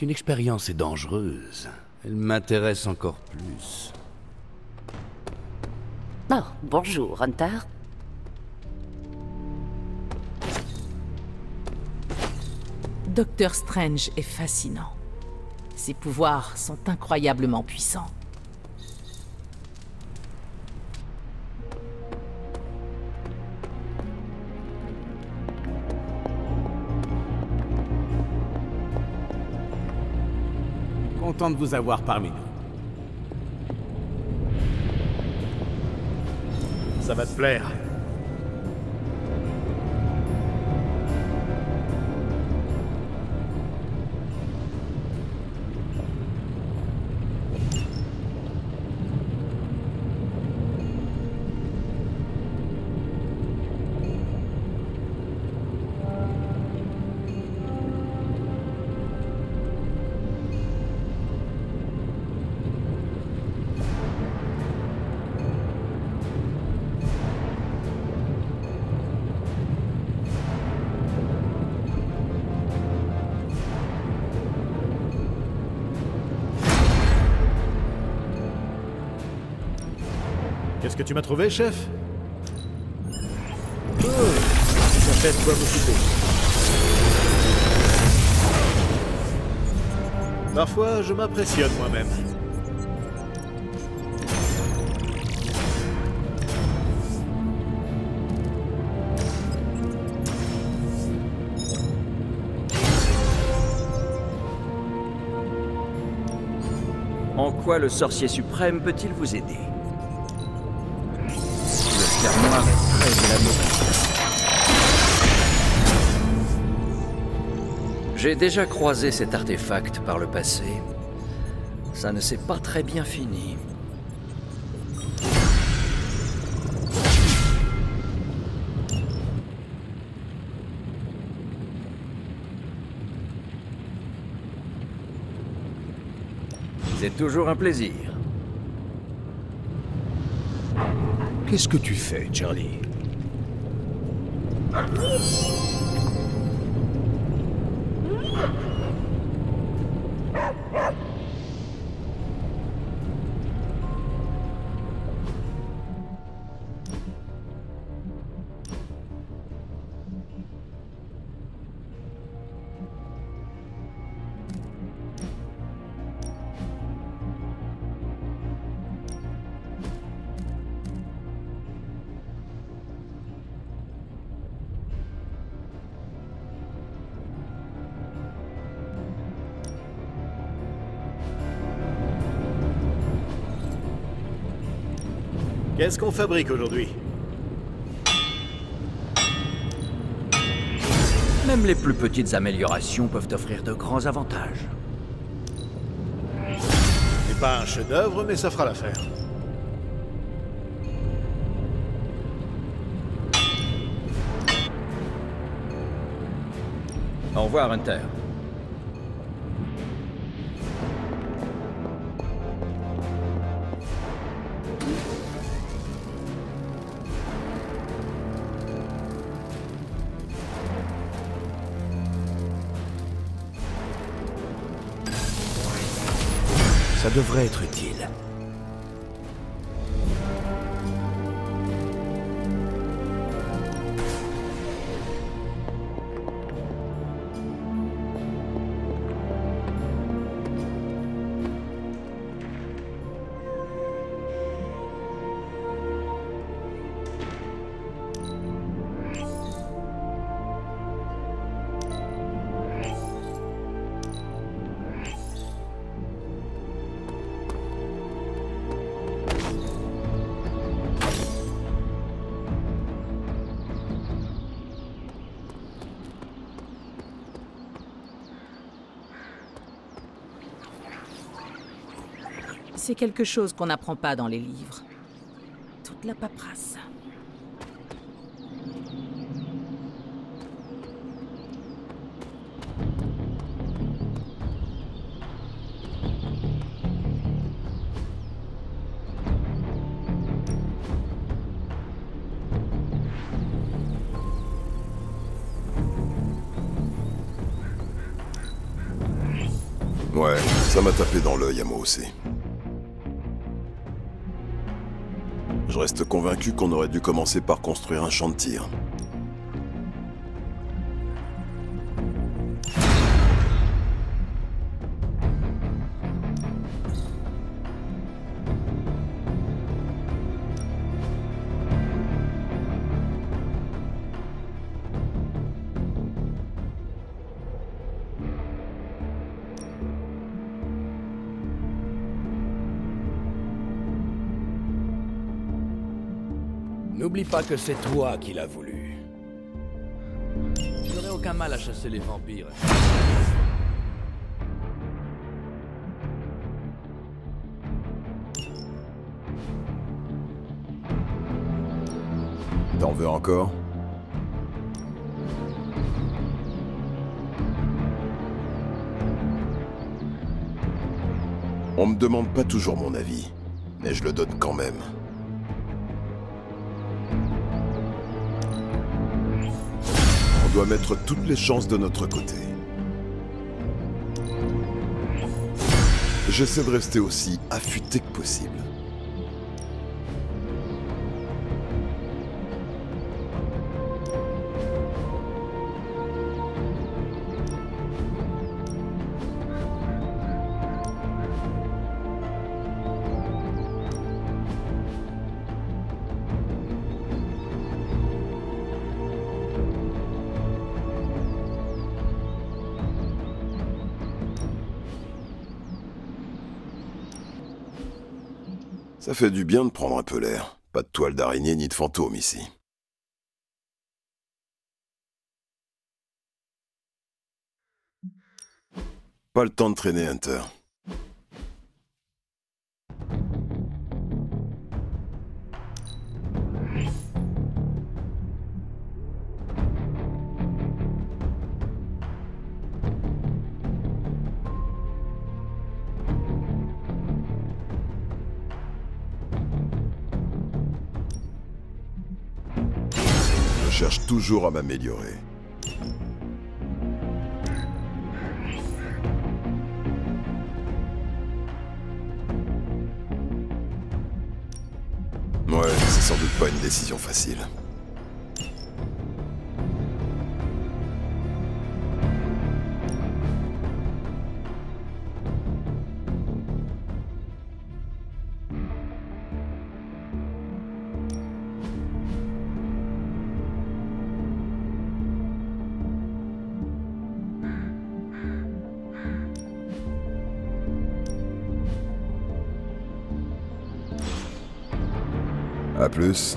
Si une expérience est dangereuse, elle m'intéresse encore plus. Oh, bonjour, Hunter. Docteur Strange est fascinant. Ses pouvoirs sont incroyablement puissants. Content de vous avoir parmi nous. Ça va te plaire. Qu'est-ce que tu m'as trouvé, chef? Oh, ça fait de quoi m'occuper. Parfois, je m'impressionne moi-même. En quoi le sorcier suprême peut-il vous aider? Le fer noir est très élaboré. J'ai déjà croisé cet artefact par le passé. Ça ne s'est pas très bien fini. C'est toujours un plaisir. Qu'est-ce que tu fais, Charlie? Qu'est-ce qu'on fabrique aujourd'hui? Même les plus petites améliorations peuvent offrir de grands avantages. C'est pas un chef-d'œuvre, mais ça fera l'affaire. Au revoir, Hunter. Ça devrait être utile. C'est quelque chose qu'on n'apprend pas dans les livres. Toute la paperasse. Ça m'a tapé dans l'œil à moi aussi. Je reste convaincu qu'on aurait dû commencer par construire un champ de tir. N'oublie pas que c'est toi qui l'as voulu. Je n'aurais aucun mal à chasser les vampires. T'en veux encore? On me demande pas toujours mon avis, mais je le donne quand même. On doit mettre toutes les chances de notre côté. J'essaie de rester aussi affûté que possible. Ça fait du bien de prendre un peu l'air. Pas de toile d'araignée ni de fantôme ici. Pas le temps de traîner, Hunter. Je cherche toujours à m'améliorer. Ouais, c'est sans doute pas une décision facile. À plus.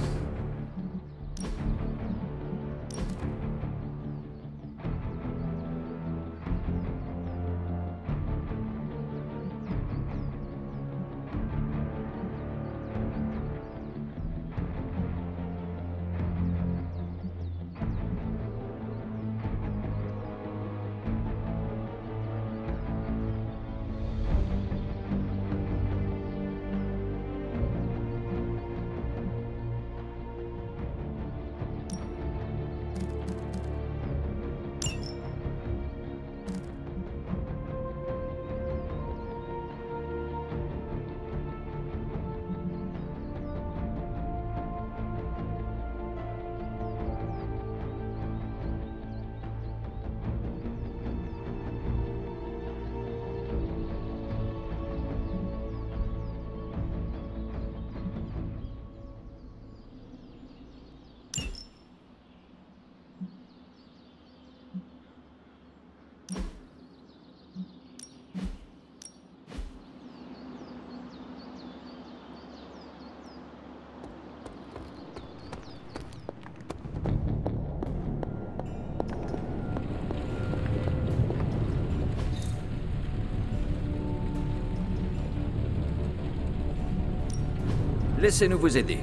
Laissez-nous vous aider.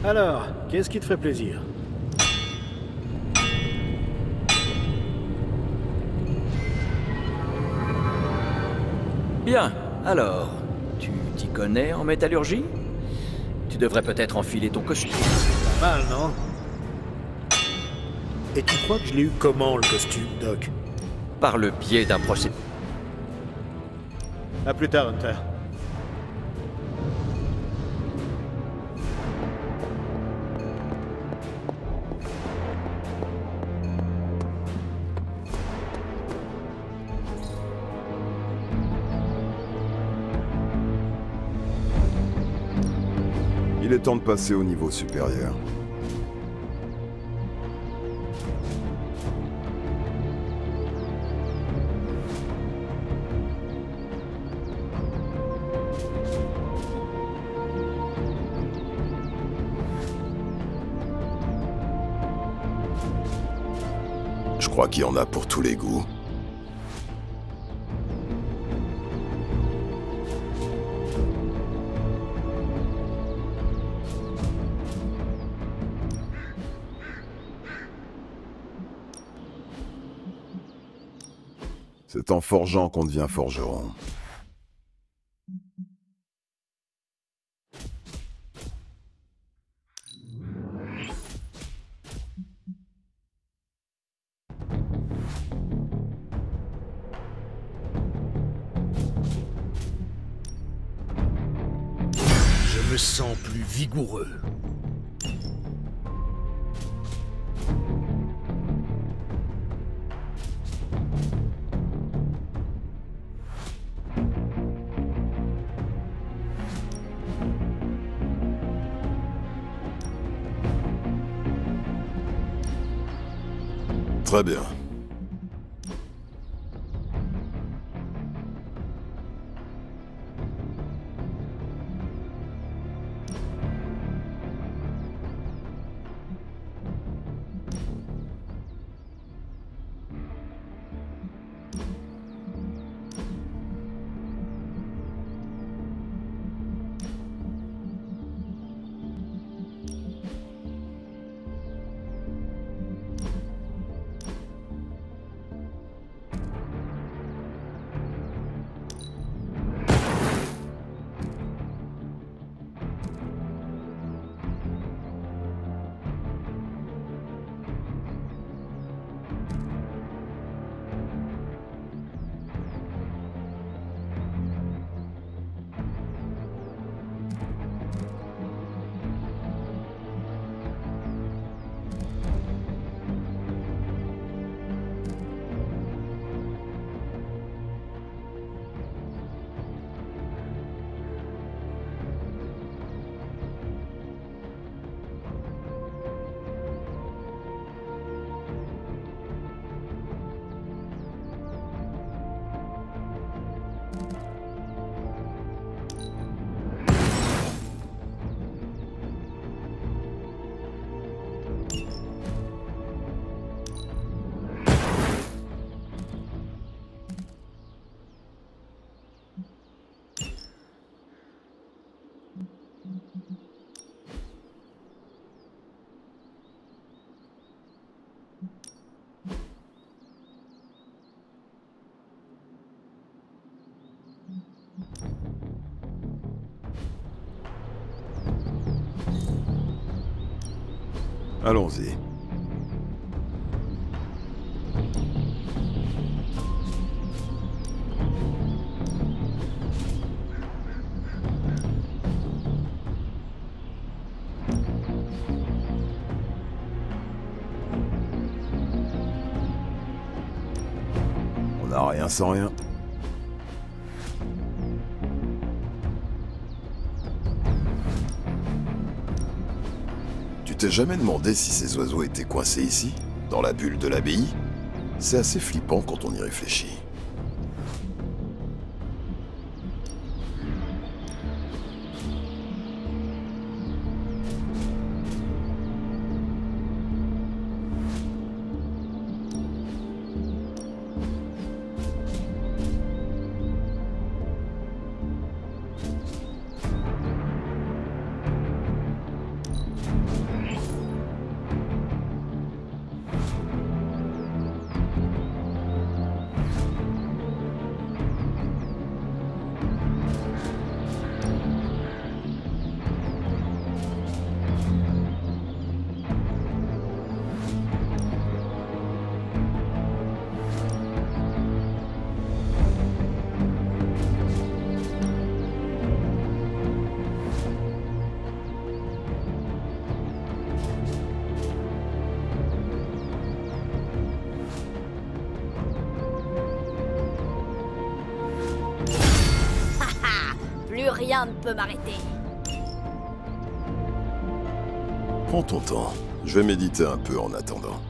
Alors, qu'est-ce qui te ferait plaisir? Bien, alors, tu t'y connais en métallurgie? Tu devrais peut-être enfiler ton costume. Pas mal, non? Et tu crois que je l'ai eu comment, le costume, Doc? Par le biais d'un procès. À plus tard, Hunter. Il est temps de passer au niveau supérieur. Je crois qu'il y en a pour tous les goûts. C'est en forgeant qu'on devient forgeron. Je me sens plus vigoureux. Très bien. Allons-y. On n'a rien sans rien. Tu t'es jamais demandé si ces oiseaux étaient coincés ici, dans la bulle de l'abbaye? C'est assez flippant quand on y réfléchit. Plus rien ne peut m'arrêter. Prends ton temps. Je vais méditer un peu en attendant.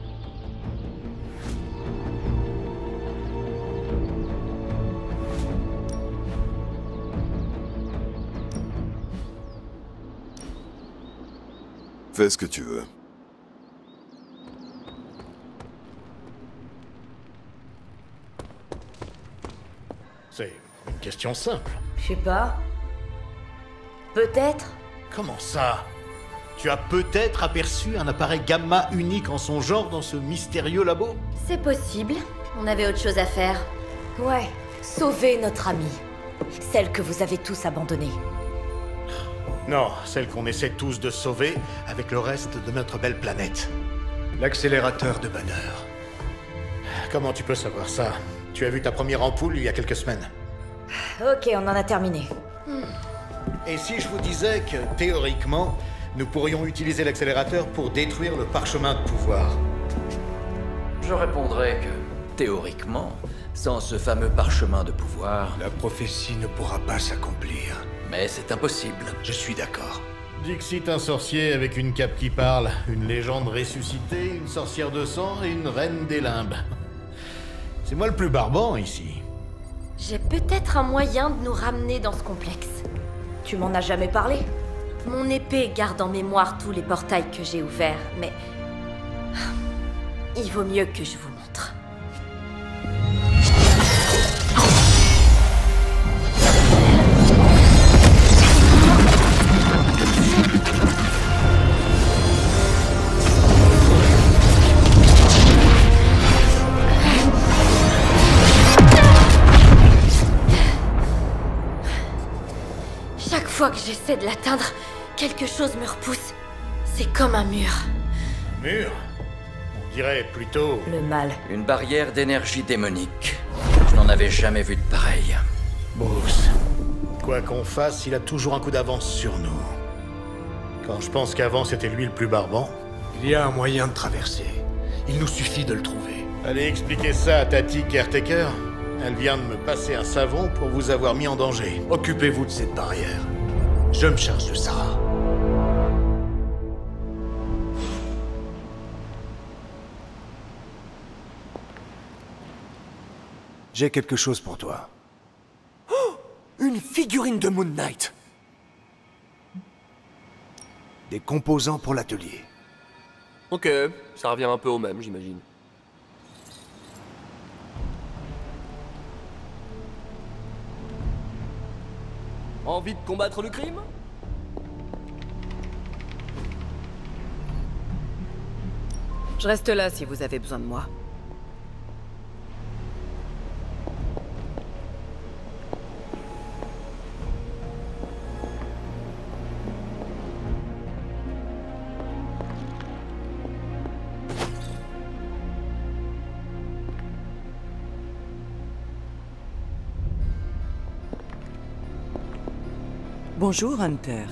Fais ce que tu veux. C'est une question simple. Je sais pas. Peut-être. Comment ça? Tu as peut-être aperçu un appareil gamma unique en son genre dans ce mystérieux labo? C'est possible. On avait autre chose à faire. Ouais, sauver notre amie. Celle que vous avez tous abandonnée. Non, celle qu'on essaie tous de sauver avec le reste de notre belle planète. L'accélérateur de Banner. Comment tu peux savoir ça? Tu as vu ta première ampoule il y a quelques semaines. Ok, on en a terminé. Et si je vous disais que, théoriquement, nous pourrions utiliser l'accélérateur pour détruire le parchemin de pouvoir? Je répondrai que, théoriquement, sans ce fameux parchemin de pouvoir... La prophétie ne pourra pas s'accomplir. Mais c'est impossible. Je suis d'accord. Dixit, un sorcier avec une cape qui parle, une légende ressuscitée, une sorcière de sang et une reine des limbes. C'est moi le plus barbant ici. J'ai peut-être un moyen de nous ramener dans ce complexe. Tu m'en as jamais parlé? Mon épée garde en mémoire tous les portails que j'ai ouverts, mais... il vaut mieux que je vous montre. Chaque fois que j'essaie de l'atteindre, quelque chose me repousse. C'est comme un mur. Mur? On dirait plutôt... Le mal. Une barrière d'énergie démonique. Je n'en avais jamais vu de pareil. Bruce. Quoi qu'on fasse, il a toujours un coup d'avance sur nous. Quand je pense qu'avant c'était lui le plus barbant... Il y a un moyen de traverser. Il nous suffit de le trouver. Allez expliquer ça à Tati Caretaker. Elle vient de me passer un savon pour vous avoir mis en danger. Occupez-vous de cette barrière. Je me charge de Sarah. J'ai quelque chose pour toi. Oh, une figurine de Moon Knight. Des composants pour l'atelier. Ok, ça revient un peu au même, j'imagine. Envie de combattre le crime? Je reste là si vous avez besoin de moi. Bonjour, Hunter.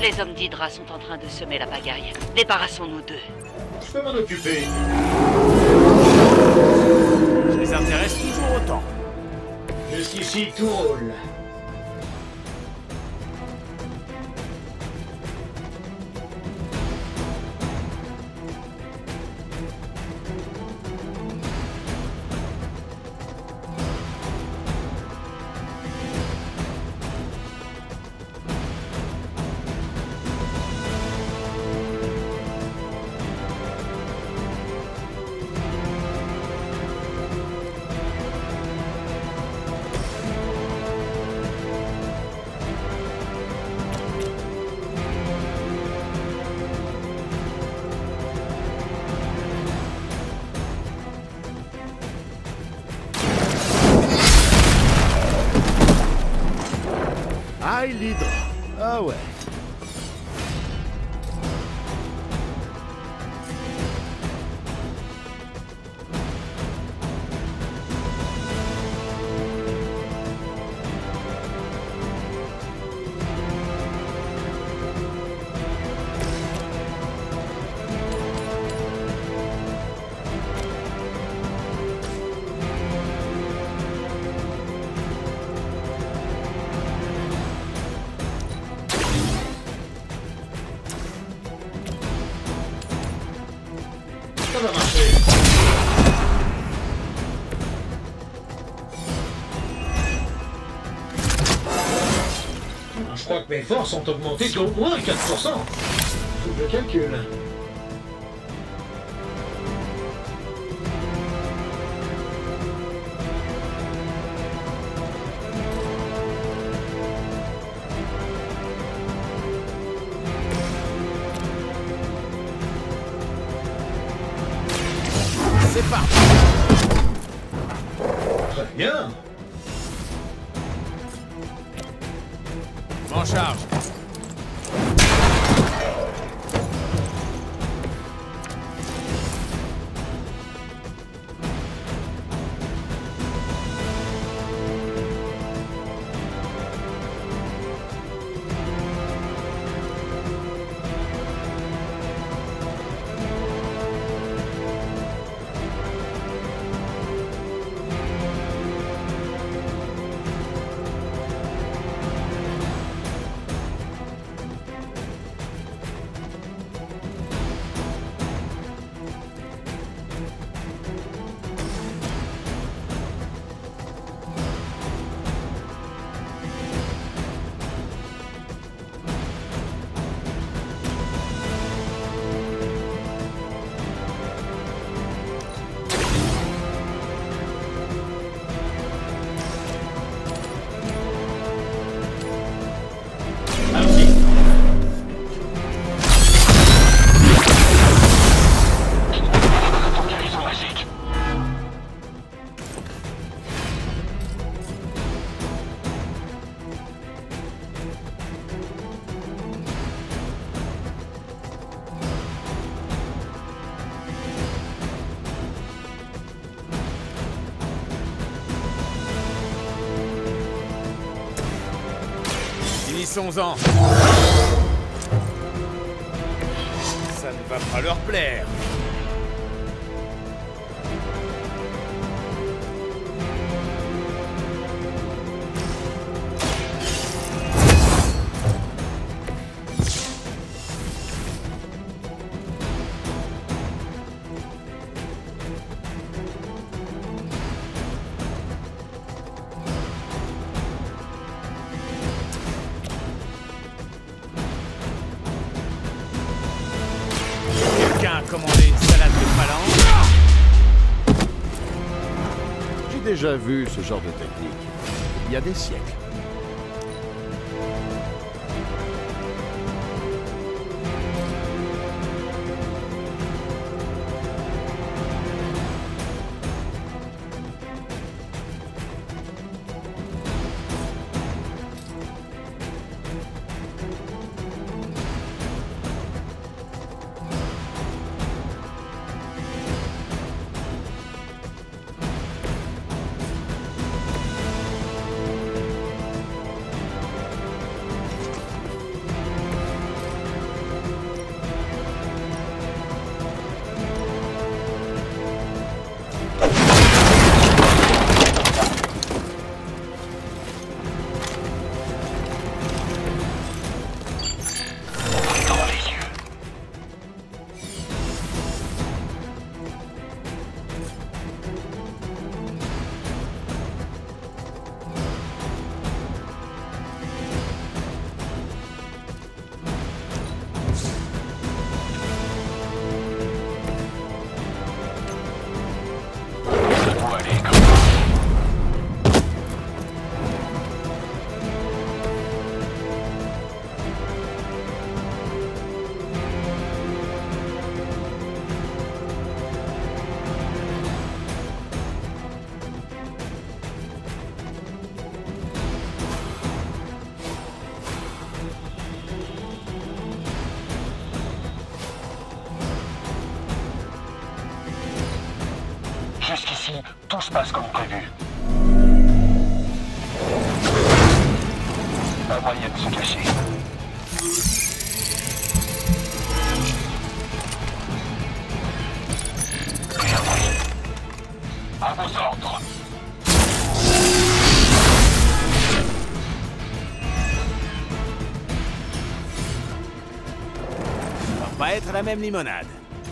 Les hommes d'Hydra sont en train de semer la pagaille. Débarrassons-nous d'eux. Je peux m'en occuper. Je les intéresse toujours autant. Jusqu'ici, tout roule. Aïe, l'hydre. Ah ouais. Ça va marcher. Je crois que mes forces ont augmenté d'au moins 4%. Faut que je calcule. C'est parti. Très bien. M'en charge. Finissons-en. Ça ne va pas leur plaire. Quelqu'un a commandé une salade de phalange? J'ai déjà vu ce genre de technique. Il y a des siècles. se passe comme prévu. Pas moyen de se cacher. Bien oui. À vos ordres. Ça va pas être la même limonade.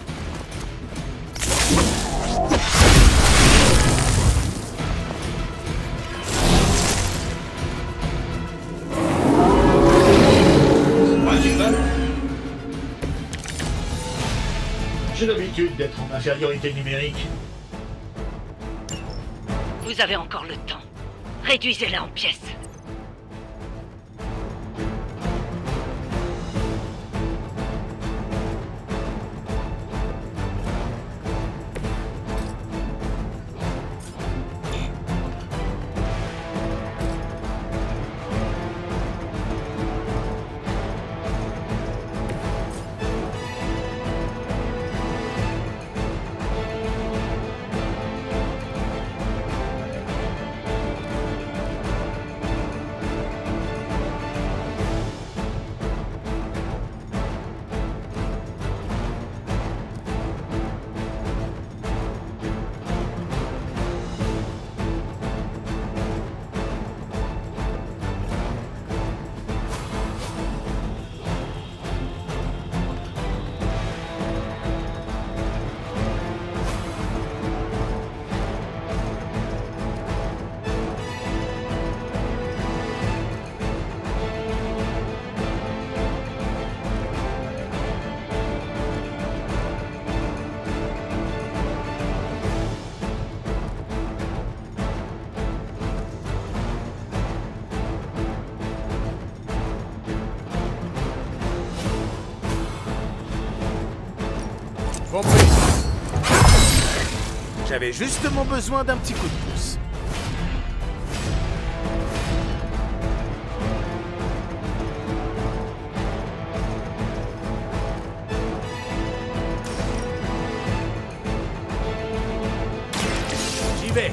J'ai l'habitude d'être en infériorité numérique. Vous avez encore le temps. Réduisez-la en pièces. Compris. J'avais justement besoin d'un petit coup de pouce. J'y vais.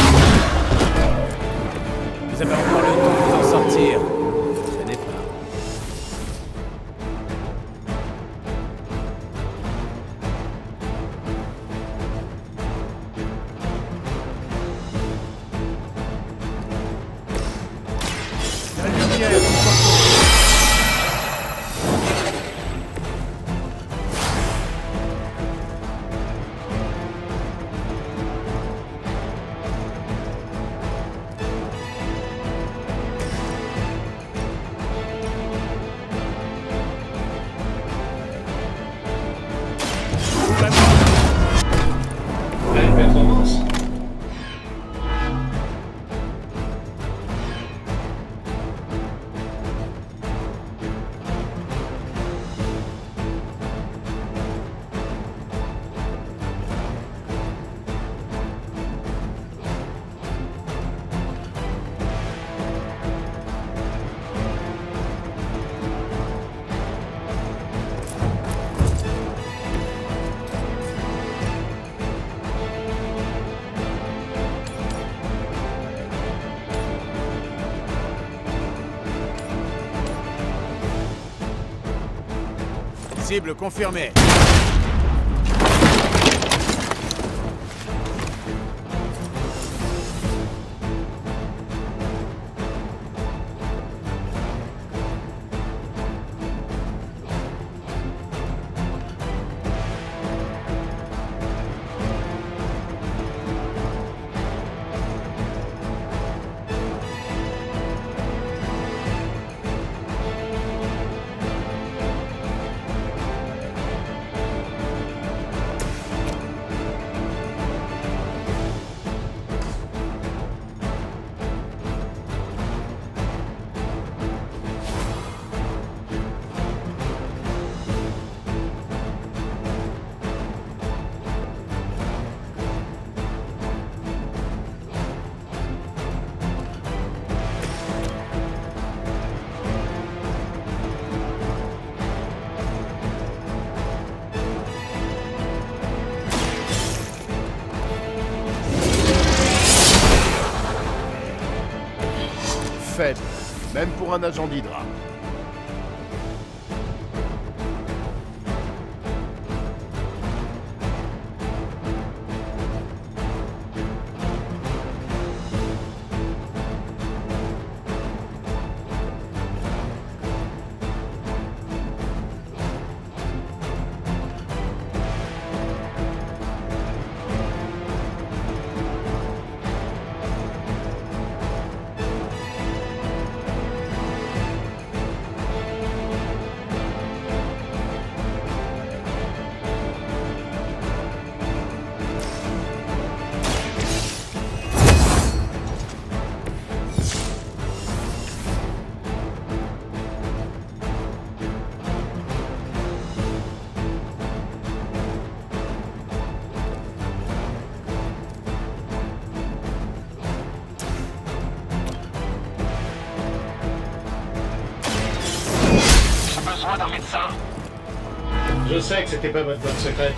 Vous avez encore le temps de vous en sortir. Ce n'est pas. Belle performance. Cible confirmée. faible, même pour un agent d'Hydra. D'un médecin. Je sais que c'était pas votre bonne secrète.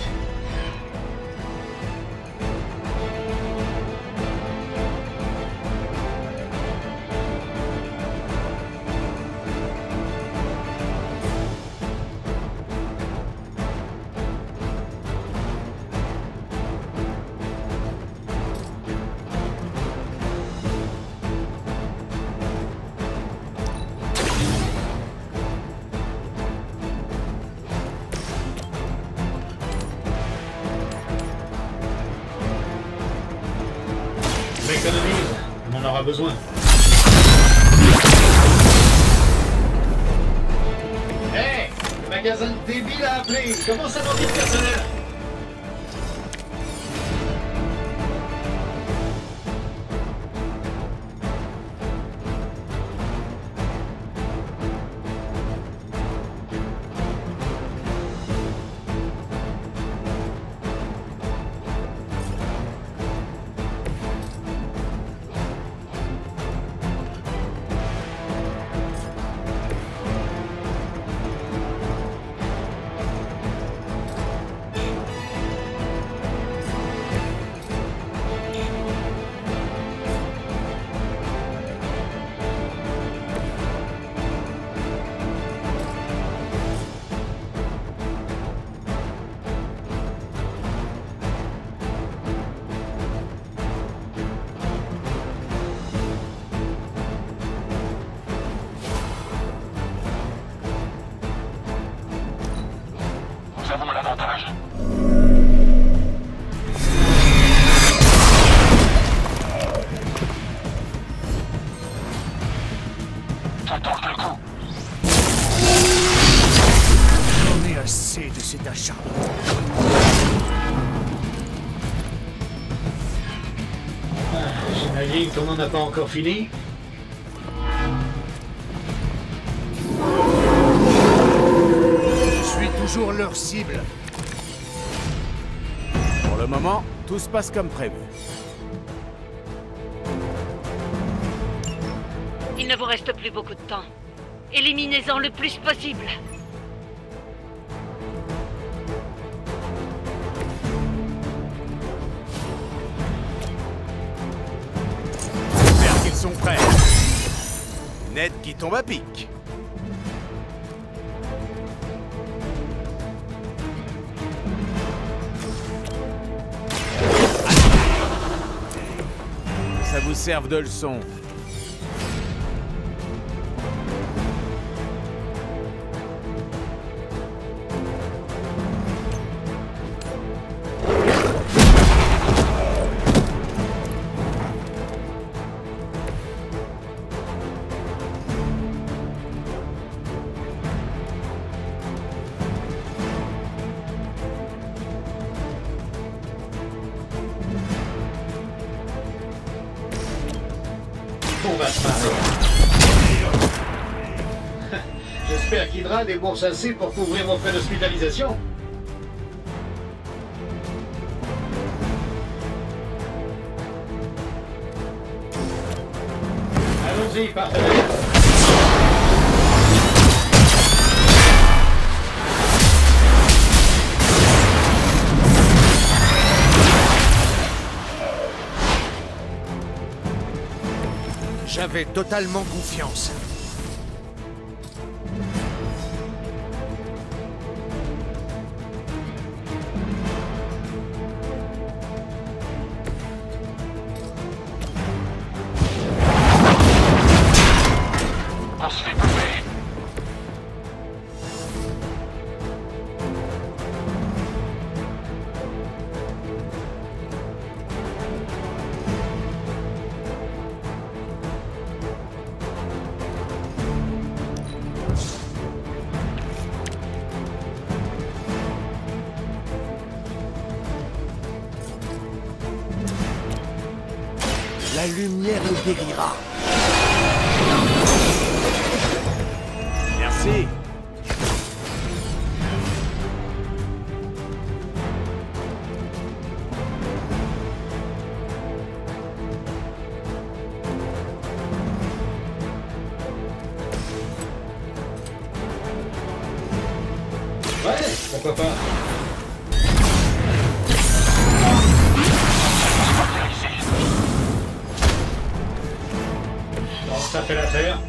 M'économise, on en aura besoin. Hey, le magasin de débile a appelé. Comment ça manque de personnel? Nous avons l'avantage. Ça tente le coup. J'en ai assez de cet acharnement. J'imagine qu'on n'en a pas encore fini. Je suis toujours leur cible. Pour le moment, tout se passe comme prévu. Il ne vous reste plus beaucoup de temps. Éliminez-en le plus possible. J'espère qu'ils sont prêts. Ned qui tombe à pic. Ça vous serve de leçon. On va se marrer. J'espère qu'Hydra débourse assez pour couvrir mon frais d'hospitalisation. Allons-y, partenaire. J'avais totalement confiance. On se fait bouffer. La lumière le guérira. Merci. Ouais, pourquoi pas. Bon, ça fait l'affaire.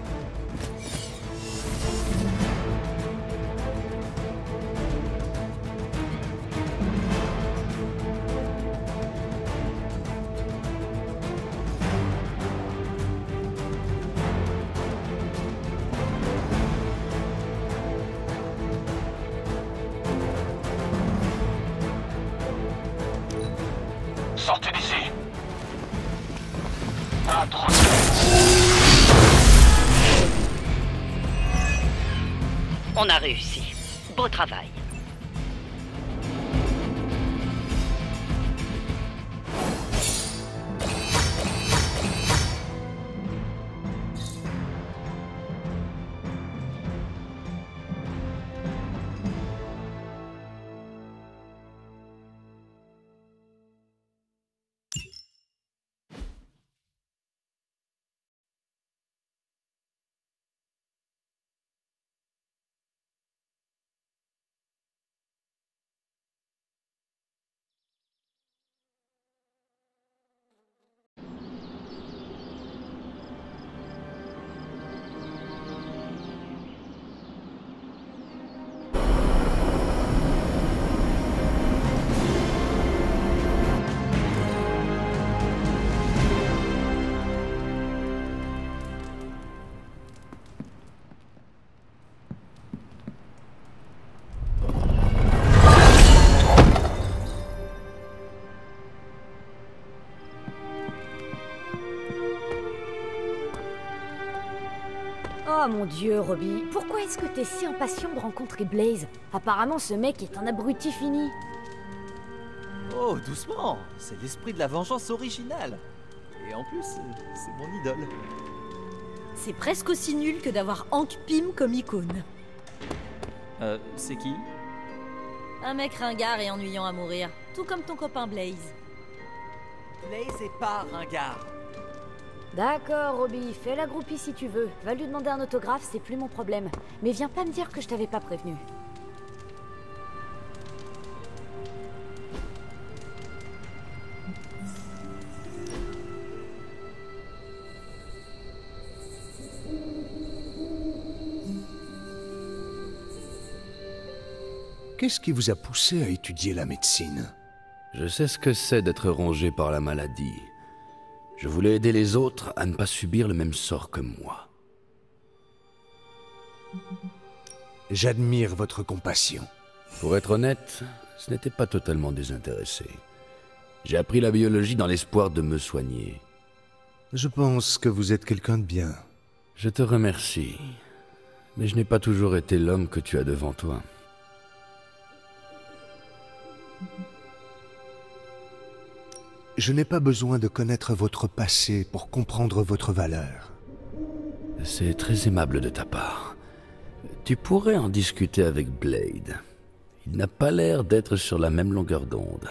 Sortez d'ici. Pas trop. On a réussi. Beau travail. Oh mon Dieu, Robbie, pourquoi est-ce que t'es si impatient de rencontrer Blaze? Apparemment, ce mec est un abruti fini. Oh, doucement. C'est l'esprit de la vengeance originale. Et en plus, c'est mon idole. C'est presque aussi nul que d'avoir Hank Pym comme icône. C'est qui? Un mec ringard et ennuyant à mourir, tout comme ton copain Blaze. Blaze est pas ringard. D'accord, Robbie, fais la groupie si tu veux. Va lui demander un autographe, c'est plus mon problème. Mais viens pas me dire que je t'avais pas prévenu. Qu'est-ce qui vous a poussé à étudier la médecine? Je sais ce que c'est d'être rongé par la maladie. Je voulais aider les autres à ne pas subir le même sort que moi. J'admire votre compassion. Pour être honnête, ce n'était pas totalement désintéressé. J'ai appris la biologie dans l'espoir de me soigner. Je pense que vous êtes quelqu'un de bien. Je te remercie, mais je n'ai pas toujours été l'homme que tu as devant toi. Je n'ai pas besoin de connaître votre passé pour comprendre votre valeur. C'est très aimable de ta part. Tu pourrais en discuter avec Blade. Il n'a pas l'air d'être sur la même longueur d'onde.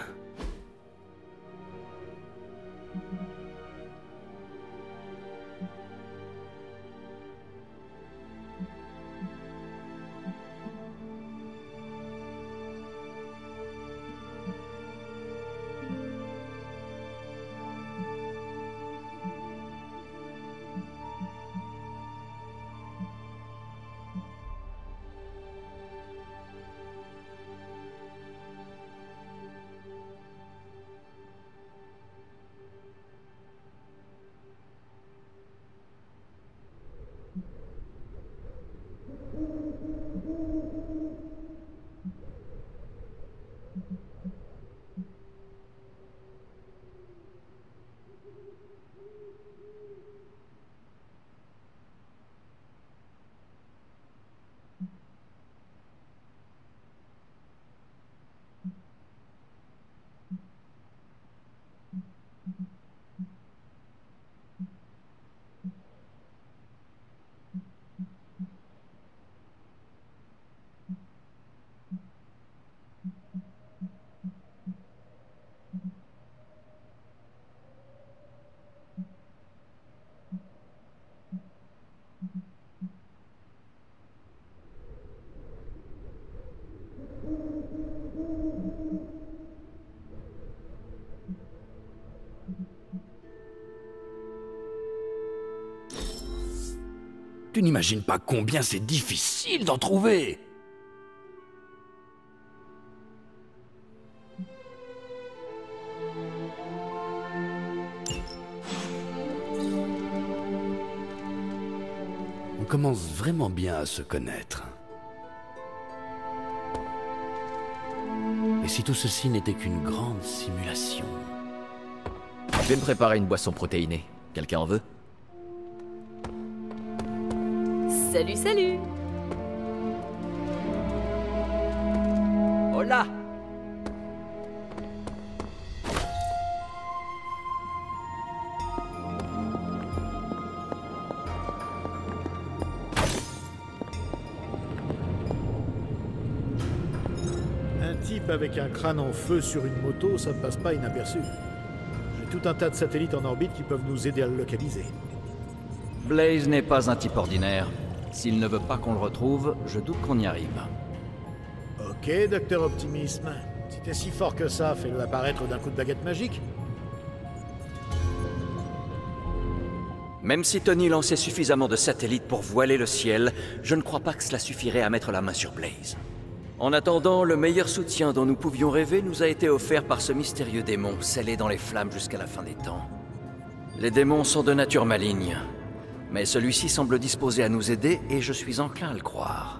Tu n'imagines pas combien c'est difficile d'en trouver. On commence vraiment bien à se connaître. Et si tout ceci n'était qu'une grande simulation? Je vais me préparer une boisson protéinée. Quelqu'un en veut? Salut, salut! Hola! Un type avec un crâne en feu sur une moto, ça ne passe pas inaperçu. J'ai tout un tas de satellites en orbite qui peuvent nous aider à le localiser. Blaze n'est pas un type ordinaire. S'il ne veut pas qu'on le retrouve, je doute qu'on y arrive. Ok, Docteur Optimisme. Si t'es si fort que ça, fais-le apparaître d'un coup de baguette magique. Même si Tony lançait suffisamment de satellites pour voiler le ciel, je ne crois pas que cela suffirait à mettre la main sur Blaze. En attendant, le meilleur soutien dont nous pouvions rêver nous a été offert par ce mystérieux démon, scellé dans les flammes jusqu'à la fin des temps. Les démons sont de nature maligne, mais celui-ci semble disposé à nous aider et je suis enclin à le croire.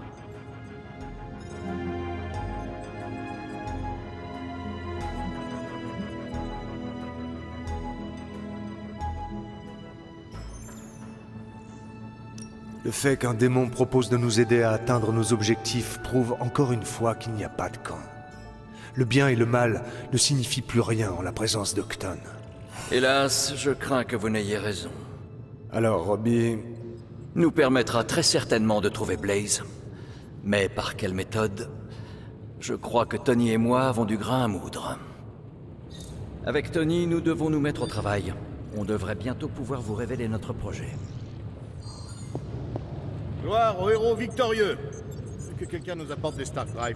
Le fait qu'un démon propose de nous aider à atteindre nos objectifs prouve encore une fois qu'il n'y a pas de camp. Le bien et le mal ne signifient plus rien en la présence de Kton. Hélas, je crains que vous n'ayez raison. Alors, Robbie... Nous permettra très certainement de trouver Blaze. Mais par quelle méthode? Je crois que Tony et moi avons du grain à moudre. Avec Tony, nous devons nous mettre au travail. On devrait bientôt pouvoir vous révéler notre projet. Gloire aux héros victorieux! Que quelqu'un nous apporte des Stark Drive.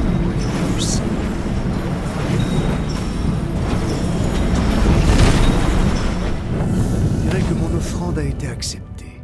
Plus. Je dirais que mon offrande a été acceptée.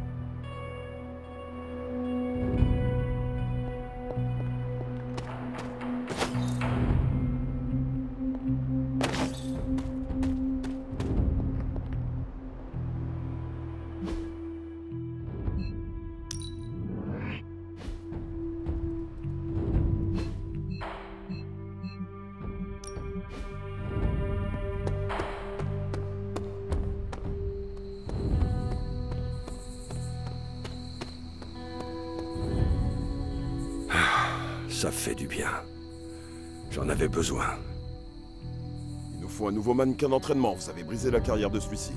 Ça fait du bien. J'en avais besoin. Il nous faut un nouveau mannequin d'entraînement. Vous avez brisé la carrière de celui-ci.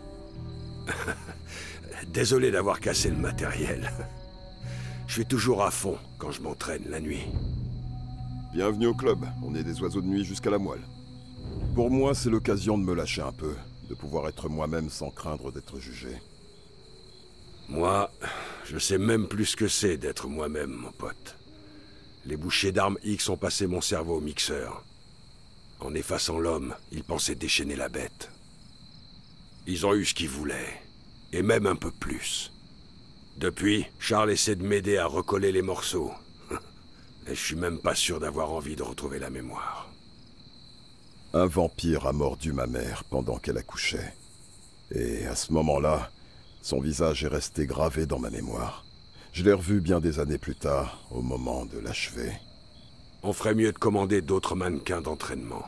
Désolé d'avoir cassé le matériel. Je suis toujours à fond quand je m'entraîne la nuit. Bienvenue au club. On est des oiseaux de nuit jusqu'à la moelle. Pour moi, c'est l'occasion de me lâcher un peu. De pouvoir être moi-même sans craindre d'être jugé. Moi, je sais même plus ce que c'est d'être moi-même, mon pote. Les bouchées d'armes X ont passé mon cerveau au mixeur. En effaçant l'homme, ils pensaient déchaîner la bête. Ils ont eu ce qu'ils voulaient, et même un peu plus. Depuis, Charles essaie de m'aider à recoller les morceaux. Et je suis même pas sûr d'avoir envie de retrouver la mémoire. Un vampire a mordu ma mère pendant qu'elle accouchait. Et à ce moment-là, son visage est resté gravé dans ma mémoire. Je l'ai revu bien des années plus tard, au moment de l'achever. On ferait mieux de commander d'autres mannequins d'entraînement.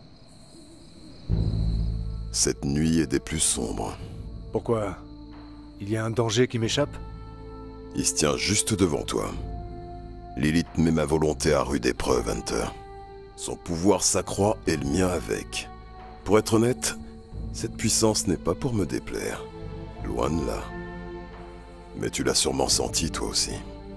Cette nuit est des plus sombres. Pourquoi? Il y a un danger qui m'échappe? Il se tient juste devant toi. Lilith met ma volonté à rude épreuve, Hunter. Son pouvoir s'accroît et le mien avec. Pour être honnête, cette puissance n'est pas pour me déplaire. Loin de là. Mais tu l'as sûrement senti, toi aussi.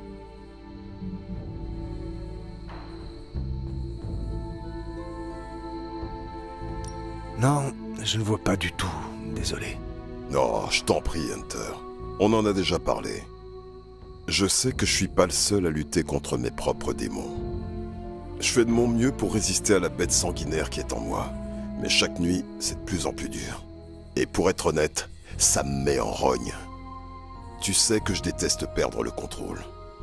Non, je ne vois pas du tout. Désolé. Non, je t'en prie, Hunter. On en a déjà parlé. Je sais que je suis pas le seul à lutter contre mes propres démons. Je fais de mon mieux pour résister à la bête sanguinaire qui est en moi. Mais chaque nuit, c'est de plus en plus dur. Et pour être honnête, ça me met en rogne. Tu sais que je déteste perdre le contrôle.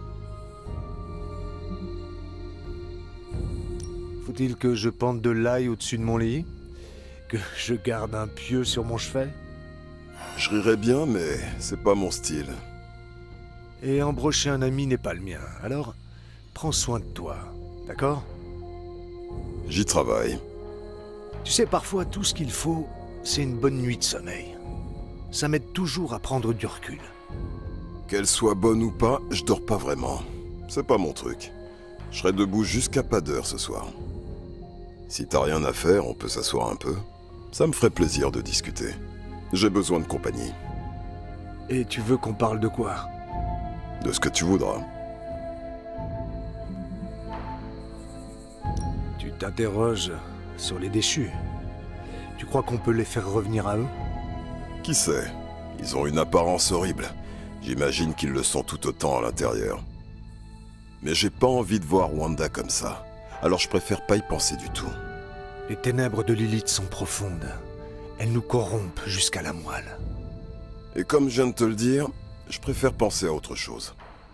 Faut-il que je pende de l'ail au-dessus de mon lit? Que je garde un pieu sur mon chevet? Je rirais bien, mais c'est pas mon style. Et embrocher un ami n'est pas le mien. Alors, prends soin de toi, d'accord? J'y travaille. Tu sais, parfois, tout ce qu'il faut, c'est une bonne nuit de sommeil. Ça m'aide toujours à prendre du recul. Qu'elle soit bonne ou pas, je dors pas vraiment. C'est pas mon truc. Je serai debout jusqu'à pas d'heure ce soir. Si t'as rien à faire, on peut s'asseoir un peu. Ça me ferait plaisir de discuter. J'ai besoin de compagnie. Et tu veux qu'on parle de quoi? De ce que tu voudras. Tu t'interroges sur les déchus. Tu crois qu'on peut les faire revenir à eux? Qui sait? Ils ont une apparence horrible. J'imagine qu'ils le sont tout autant à l'intérieur. Mais j'ai pas envie de voir Wanda comme ça. Alors je préfère pas y penser du tout. Les ténèbres de Lilith sont profondes. Elles nous corrompent jusqu'à la moelle. Et comme je viens de te le dire, je préfère penser à autre chose.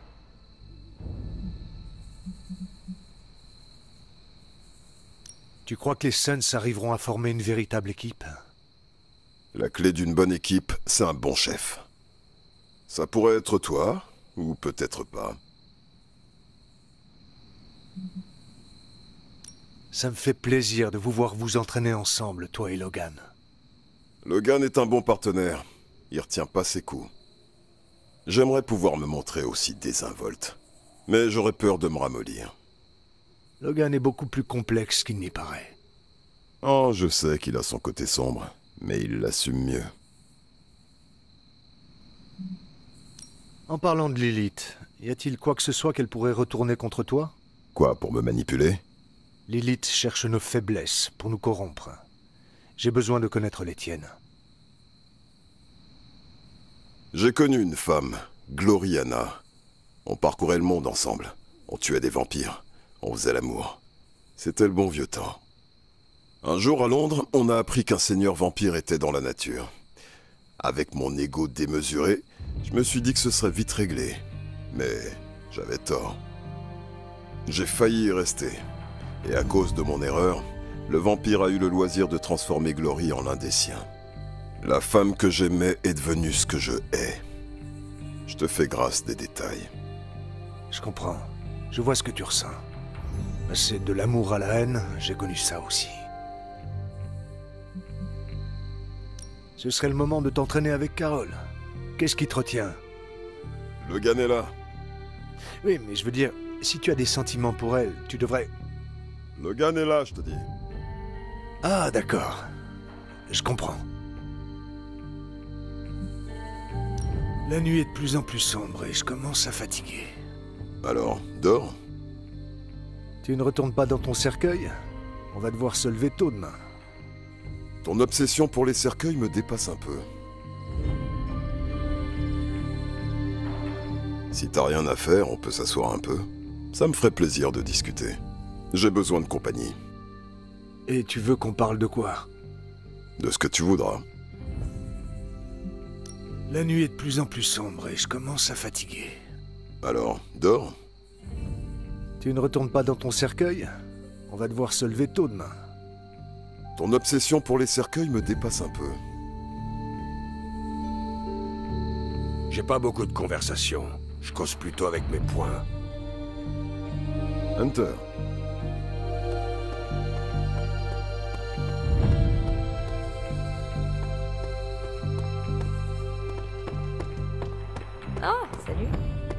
Tu crois que les Suns arriveront à former une véritable équipe? La clé d'une bonne équipe, c'est un bon chef. Ça pourrait être toi, ou peut-être pas. Ça me fait plaisir de vous voir vous entraîner ensemble, toi et Logan. Logan est un bon partenaire. Il retient pas ses coups. J'aimerais pouvoir me montrer aussi désinvolte. Mais j'aurais peur de me ramollir. Logan est beaucoup plus complexe qu'il n'y paraît. Oh, je sais qu'il a son côté sombre, mais il l'assume mieux. En parlant de Lilith, y a-t-il quoi que ce soit qu'elle pourrait retourner contre toi? Quoi, pour me manipuler? Lilith cherche nos faiblesses pour nous corrompre. J'ai besoin de connaître les tiennes. J'ai connu une femme, Gloriana. On parcourait le monde ensemble. On tuait des vampires. On faisait l'amour. C'était le bon vieux temps. Un jour à Londres, on a appris qu'un seigneur vampire était dans la nature. Avec mon ego démesuré, je me suis dit que ce serait vite réglé. Mais j'avais tort. J'ai failli y rester. Et à cause de mon erreur, le vampire a eu le loisir de transformer Glory en l'un des siens. La femme que j'aimais est devenue ce que je hais. Je te fais grâce des détails. Je comprends. Je vois ce que tu ressens. C'est de l'amour à la haine, j'ai connu ça aussi. Ce serait le moment de t'entraîner avec Carole. Qu'est-ce qui te retient? Logan est là. Oui, mais je veux dire, si tu as des sentiments pour elle, tu devrais... Logan est là, je te dis. Ah, d'accord. Je comprends. La nuit est de plus en plus sombre et je commence à fatiguer. Alors, dors. Tu ne retournes pas dans ton cercueil? On va devoir se lever tôt demain. Ton obsession pour les cercueils me dépasse un peu. Si t'as rien à faire, on peut s'asseoir un peu. Ça me ferait plaisir de discuter. J'ai besoin de compagnie. Et tu veux qu'on parle de quoi? De ce que tu voudras. La nuit est de plus en plus sombre et je commence à fatiguer. Alors, dors. Tu ne retournes pas dans ton cercueil? On va devoir se lever tôt demain. Ton obsession pour les cercueils me dépasse un peu. J'ai pas beaucoup de conversation. Je cause plutôt avec mes poings. Hunter. Ah, salut.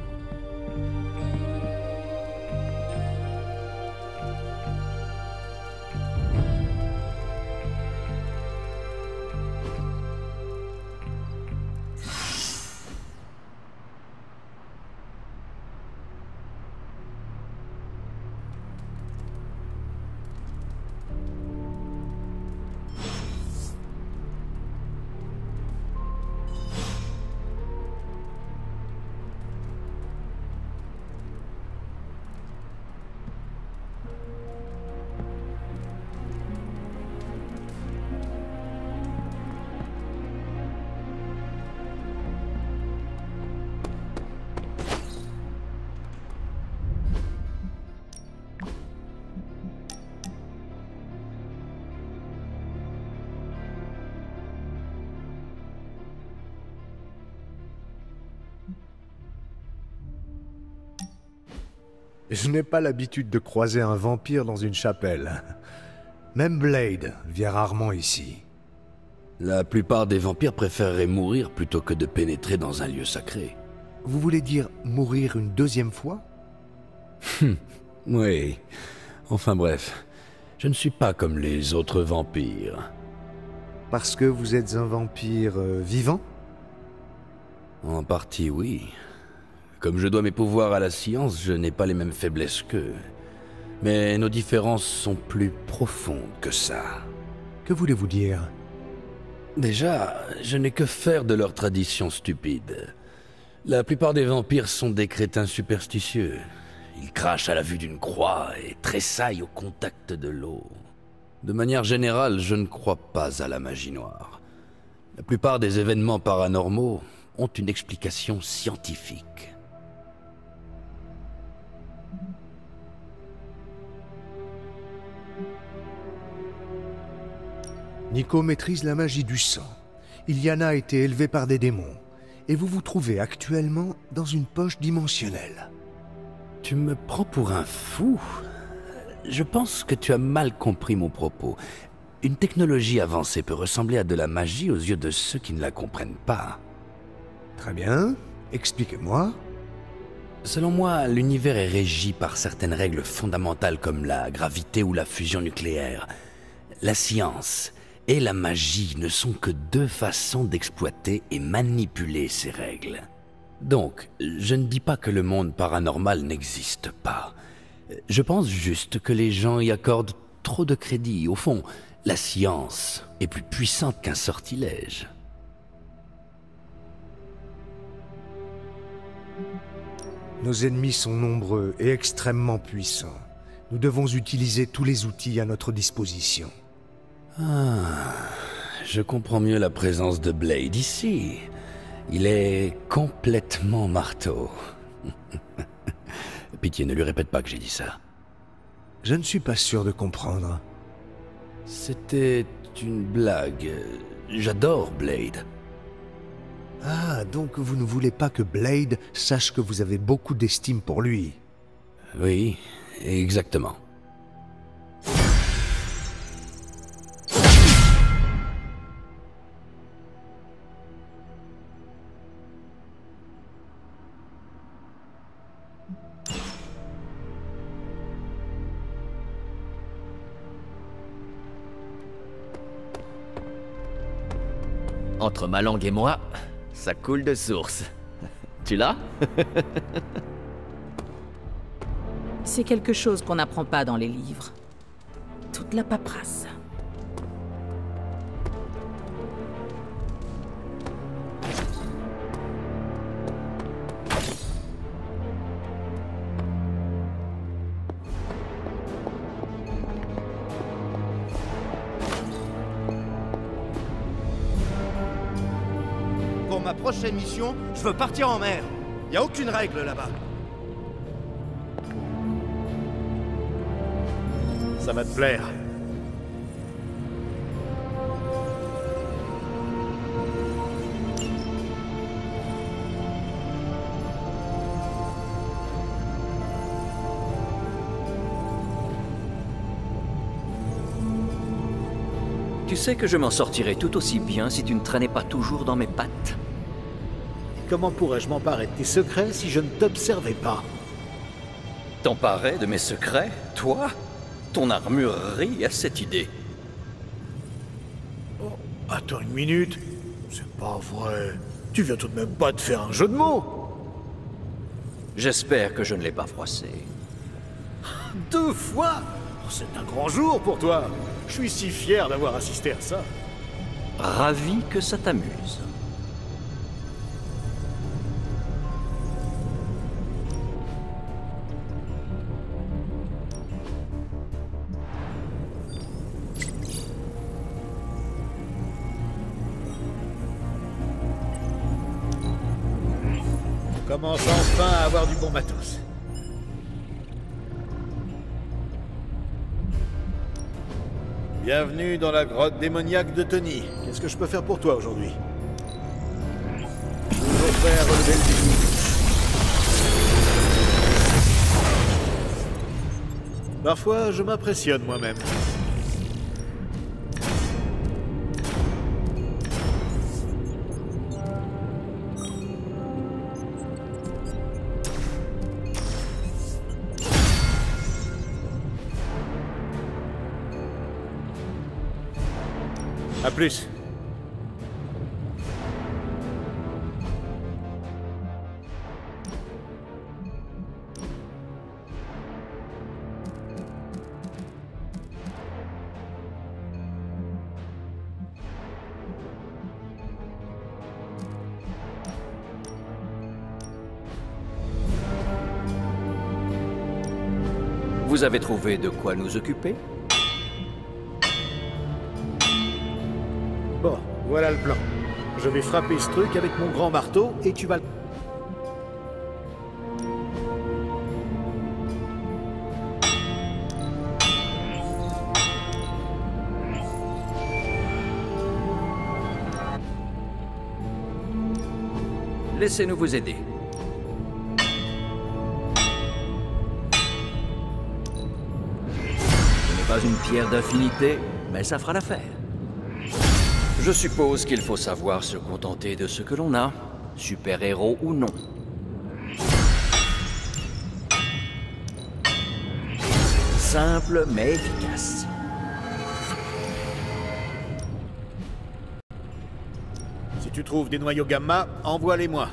Je n'ai pas l'habitude de croiser un vampire dans une chapelle. Même Blade vient rarement ici. La plupart des vampires préféreraient mourir plutôt que de pénétrer dans un lieu sacré. Vous voulez dire mourir une deuxième fois? Oui. Enfin bref, je ne suis pas comme les autres vampires. Parce que vous êtes un vampire vivant? En partie, oui. Comme je dois mes pouvoirs à la science, je n'ai pas les mêmes faiblesses qu'eux. Mais nos différences sont plus profondes que ça. Que voulez-vous dire? Déjà, je n'ai que faire de leurs traditions stupides. La plupart des vampires sont des crétins superstitieux. Ils crachent à la vue d'une croix et tressaillent au contact de l'eau. De manière générale, je ne crois pas à la magie noire. La plupart des événements paranormaux ont une explication scientifique. Nico maîtrise la magie du sang. Iliana a été élevée par des démons. Et vous vous trouvez actuellement dans une poche dimensionnelle. Tu me prends pour un fou? Je pense que tu as mal compris mon propos. Une technologie avancée peut ressembler à de la magie aux yeux de ceux qui ne la comprennent pas. Très bien. Expliquez-moi. Selon moi, l'univers est régi par certaines règles fondamentales comme la gravité ou la fusion nucléaire. La science et la magie ne sont que deux façons d'exploiter et manipuler ces règles. Donc, je ne dis pas que le monde paranormal n'existe pas. Je pense juste que les gens y accordent trop de crédit. Au fond, la science est plus puissante qu'un sortilège. Nos ennemis sont nombreux et extrêmement puissants. Nous devons utiliser tous les outils à notre disposition. Ah, je comprends mieux la présence de Blade ici. Il est complètement marteau. Pitié, ne lui répète pas que j'ai dit ça. Je ne suis pas sûr de comprendre. C'était une blague. J'adore Blade. Ah, donc vous ne voulez pas que Blade sache que vous avez beaucoup d'estime pour lui? Oui, exactement. Entre ma langue et moi, ça coule de source. Tu l'as? C'est quelque chose qu'on n'apprend pas dans les livres. Toute la paperasse. Pour ma prochaine mission, je veux partir en mer. Y a aucune règle là-bas. Ça va te plaire. Tu sais que je m'en sortirais tout aussi bien si tu ne traînais pas toujours dans mes pattes. Comment pourrais-je m'emparer de tes secrets si je ne t'observais pas? T'emparer de mes secrets? Toi? Ton armurerie a cette idée. Oh, attends une minute. C'est pas vrai. Tu viens tout de même pas de faire un jeu de mots. J'espère que je ne l'ai pas froissé. 2 fois? C'est un grand jour pour toi. Je suis si fier d'avoir assisté à ça. Ravi que ça t'amuse. On commence enfin à avoir du bon matos. Bienvenue dans la grotte démoniaque de Tony. Qu'est-ce que je peux faire pour toi aujourd'hui? Toujours prêt à relever le défi. Parfois, je m'impressionne moi-même. À plus. Vous avez trouvé de quoi nous occuper? Bon, voilà le plan. Je vais frapper ce truc avec mon grand marteau et tu vas... Laissez-nous vous aider. Ce n'est pas une pierre d'infinité, mais ça fera l'affaire. Je suppose qu'il faut savoir se contenter de ce que l'on a, super-héros ou non. Simple mais efficace. Si tu trouves des noyaux gamma, envoie-les-moi.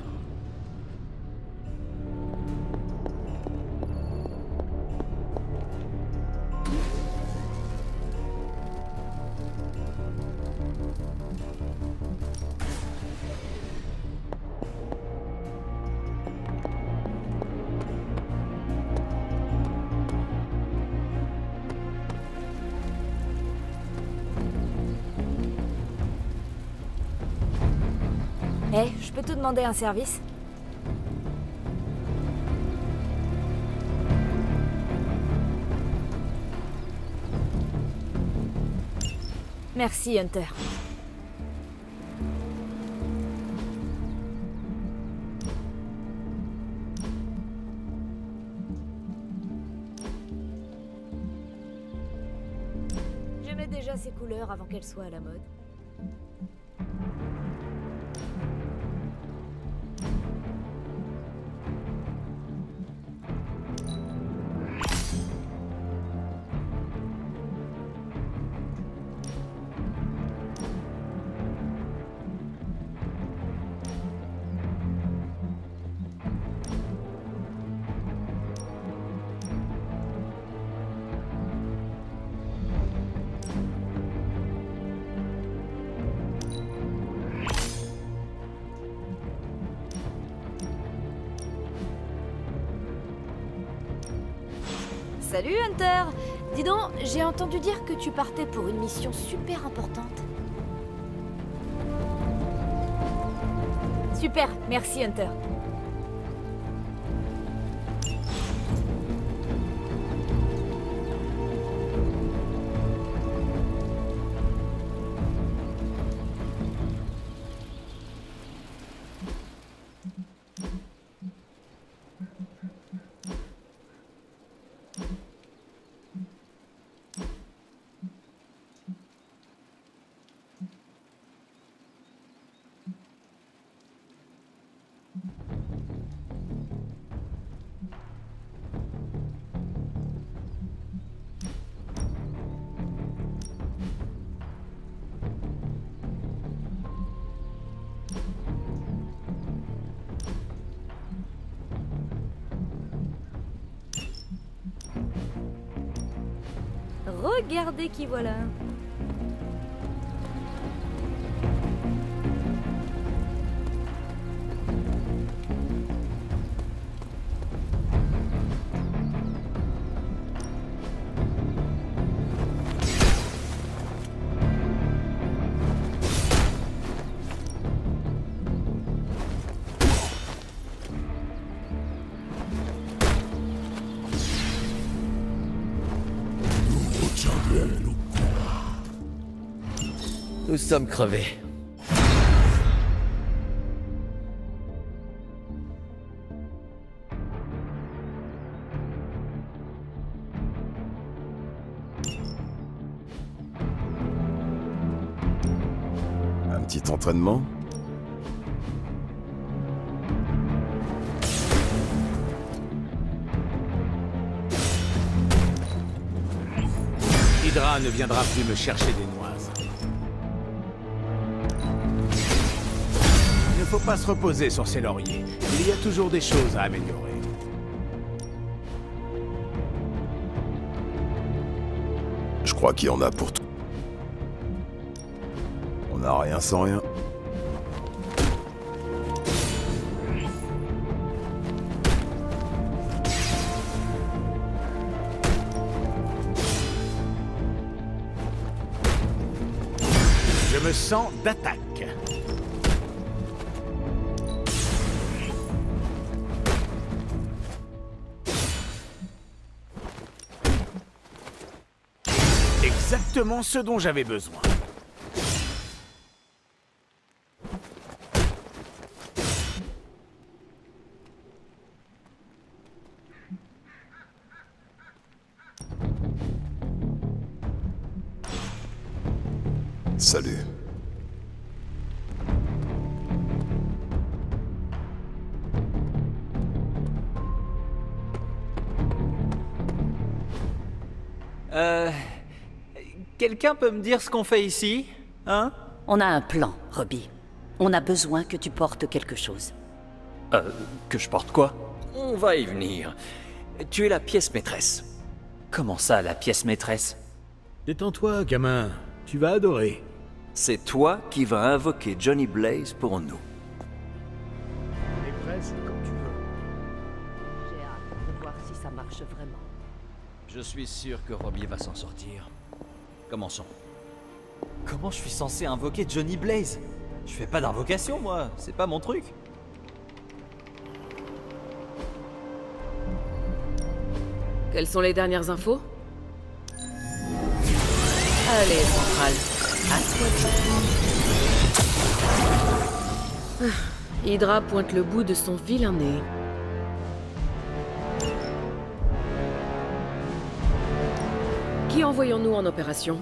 Eh, je peux te demander un service? Merci, Hunter. J'aimais déjà ces couleurs avant qu'elles soient à la mode. Salut Hunter! Dis donc, j'ai entendu dire que tu partais pour une mission super importante. Super, merci Hunter. Regardez qui voilà. Nous sommes crevés. Un petit entraînement? Hydra ne viendra plus me chercher des noises. Il ne faut pas se reposer sur ses lauriers. Il y a toujours des choses à améliorer. Je crois qu'il y en a pour tout. On n'a rien sans rien. Je me sens d'attaque. Exactement ce dont j'avais besoin. Salut. Quelqu'un peut me dire ce qu'on fait ici? Hein? On a un plan, Robbie. On a besoin que tu portes quelque chose. Que je porte quoi? On va y venir. Tu es la pièce maîtresse. Comment ça, la pièce maîtresse? Détends-toi, gamin. Tu vas adorer. C'est toi qui vas invoquer Johnny Blaze pour nous. T'es prêt, c'est comme tu veux. J'ai hâte de voir si ça marche vraiment. Je suis sûr que Robbie va s'en sortir. Commençons. Comment je suis censé invoquer Johnny Blaze? Je fais pas d'invocation, moi. C'est pas mon truc. Quelles sont les dernières infos? Allez, Central. À toi de jouer. Hydra pointe le bout de son vilain nez. Qui envoyons-nous en opération?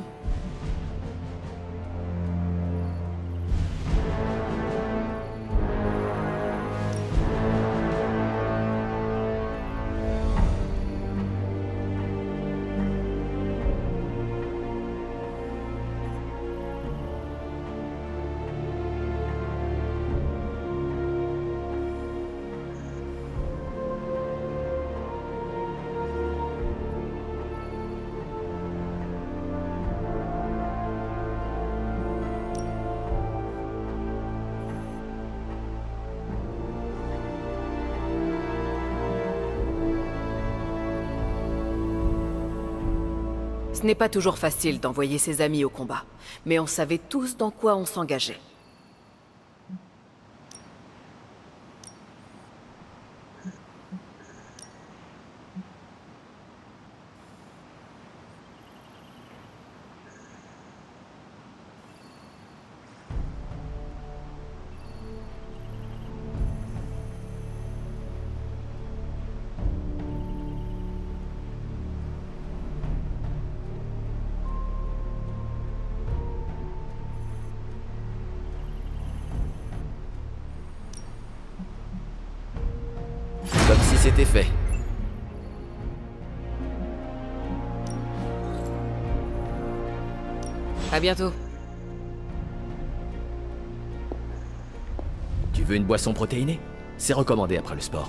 Ce n'est pas toujours facile d'envoyer ses amis au combat, mais on savait tous dans quoi on s'engageait. Comme si c'était fait. À bientôt. Tu veux une boisson protéinée? C'est recommandé après le sport.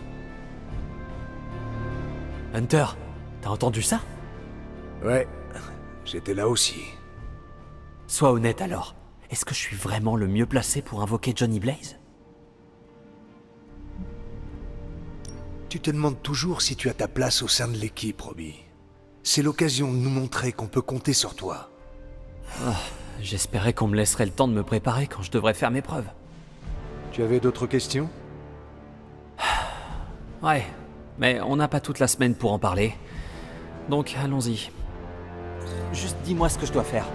Hunter, t'as entendu ça? Ouais, j'étais là aussi. Sois honnête alors. Est-ce que je suis vraiment le mieux placé pour invoquer Johnny Blaze? Tu te demandes toujours si tu as ta place au sein de l'équipe, Robbie. C'est l'occasion de nous montrer qu'on peut compter sur toi. Oh, j'espérais qu'on me laisserait le temps de me préparer quand je devrais faire mes preuves. Tu avais d'autres questions? Ouais, mais on n'a pas toute la semaine pour en parler. Donc allons-y. Juste dis-moi ce que je dois faire.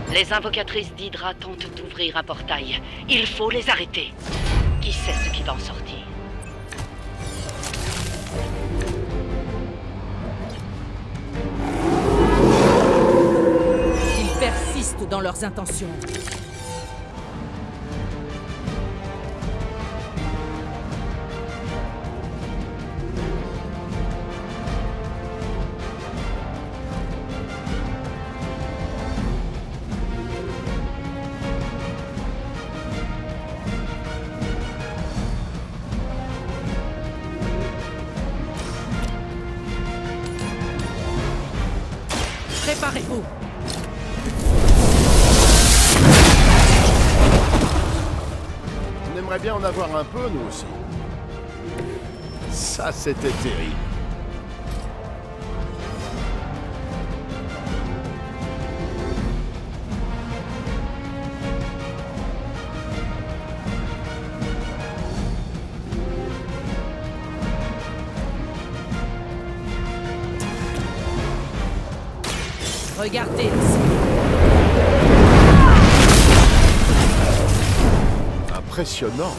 Les invocatrices d'Hydra tentent d'ouvrir un portail. Il faut les arrêter. Qui sait ce qui va en sortir? Ils persistent dans leurs intentions. Préparez-vous. On aimerait bien en avoir un peu, nous aussi. Ça, c'était terrible. Regardez. Impressionnant.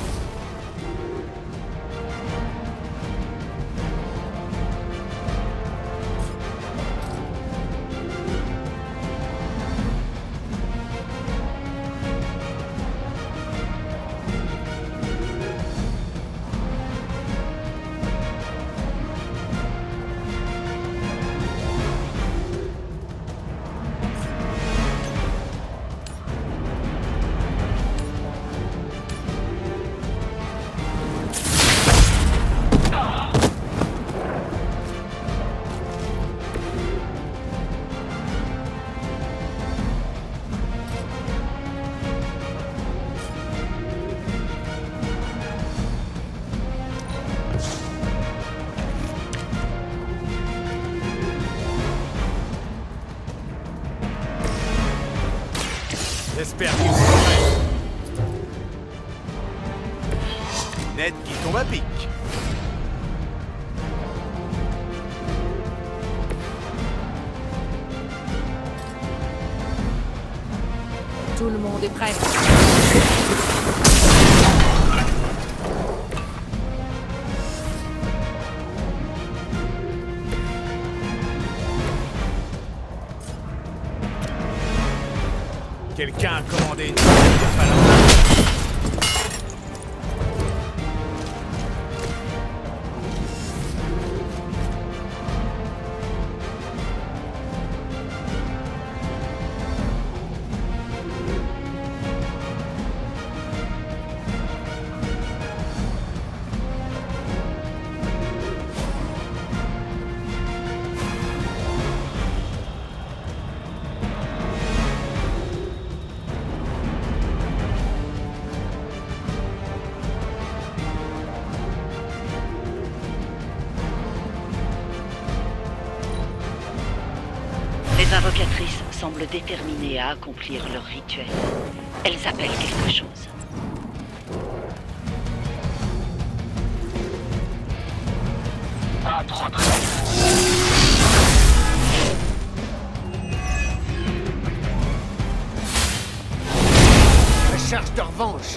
J'espère qu'ils sont prêts. Ned qui tombe à pic. Tout le monde est prêt. Quelqu'un a commandé une phalange. Les invocatrices semblent déterminées à accomplir leur rituel. Elles appellent quelque chose. Pas trop près. La charge de revanche.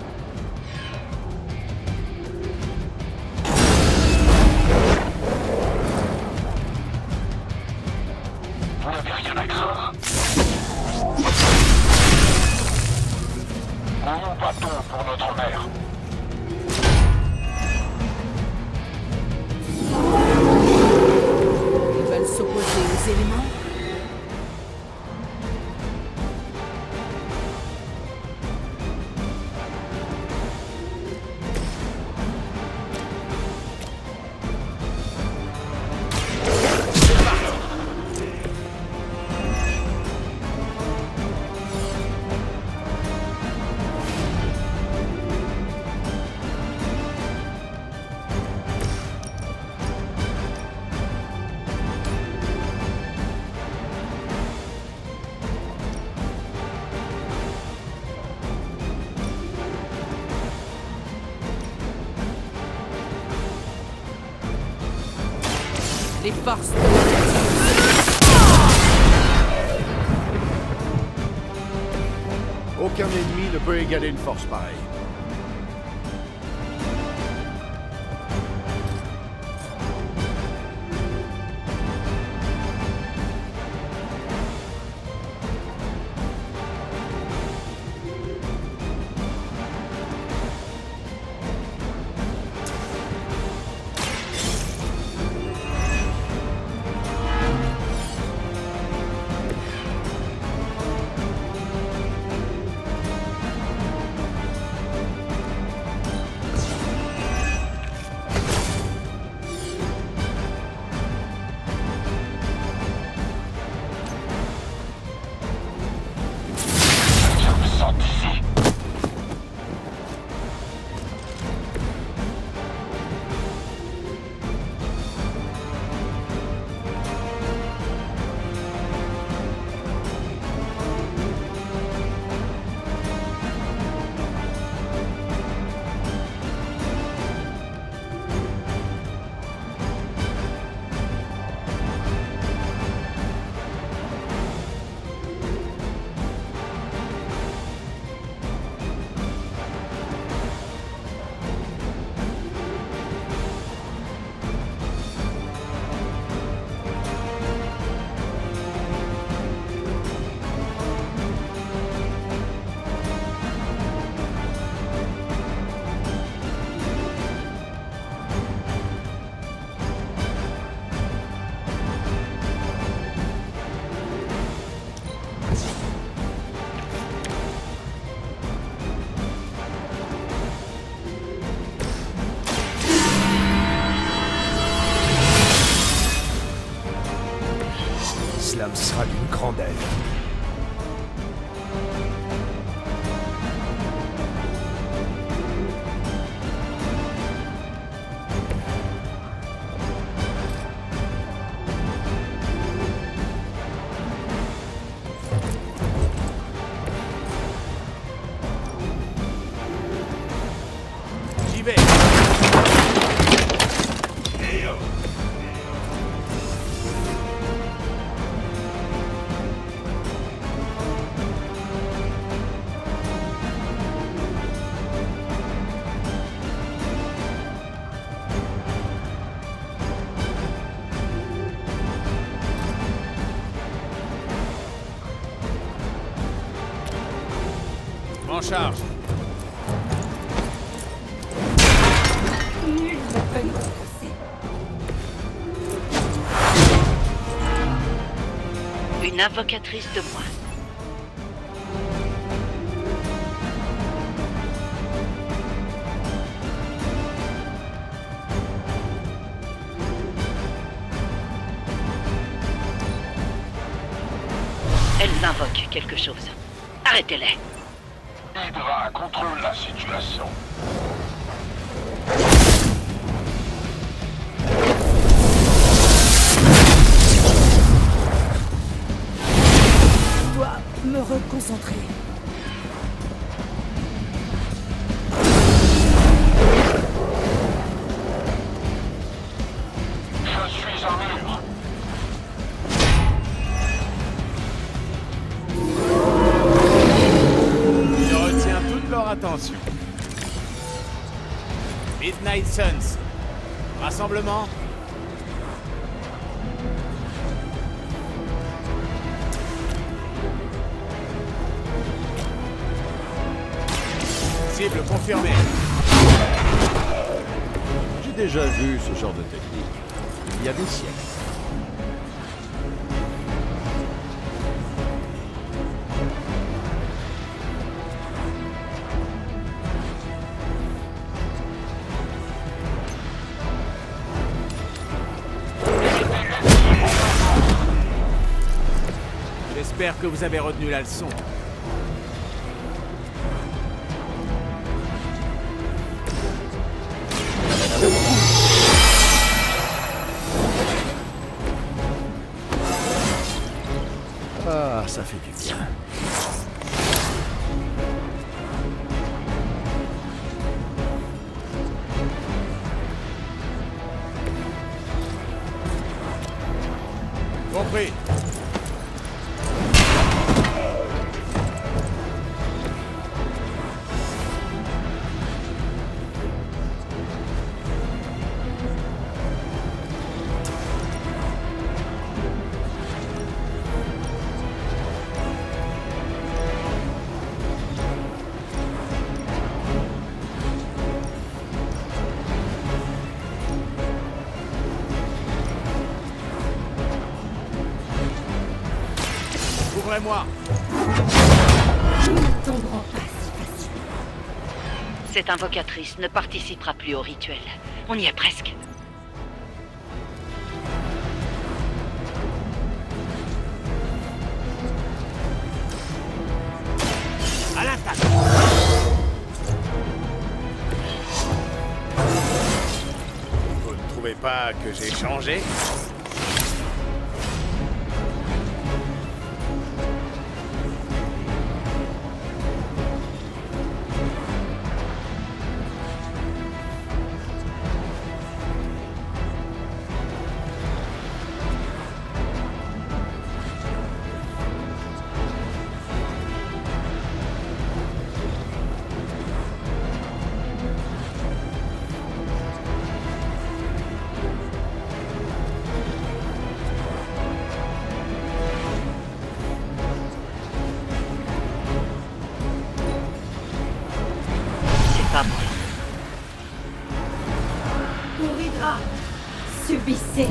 Vous n'avez rien à craindre. Nous nous battons pour notre mère. Ils veulent s'opposer aux éléments. Les forces de Aucun ennemi ne peut égaler une force pareille. Cela me sera d'une grande aide. J'y vais. En charge. Une invocatrice de moins. Elle invoque quelque chose. Arrêtez-les. Hydra contrôle la situation. Je dois me reconcentrer. Je suis en mur. Je retiens toute leur attention. Midnight Suns. Rassemblement. Cible confirmée. J'ai déjà vu ce genre de technique. Il y a des siècles. J'espère que vous avez retenu la leçon. Ah, ça fait du bien. Compris. Ouvrez-moi. Ils ne tomberont pas si facilement. Cette invocatrice ne participera plus au rituel. On y est presque. À l'attaque. Vous ne trouvez pas que j'ai changé? Pour Hydra, subissez.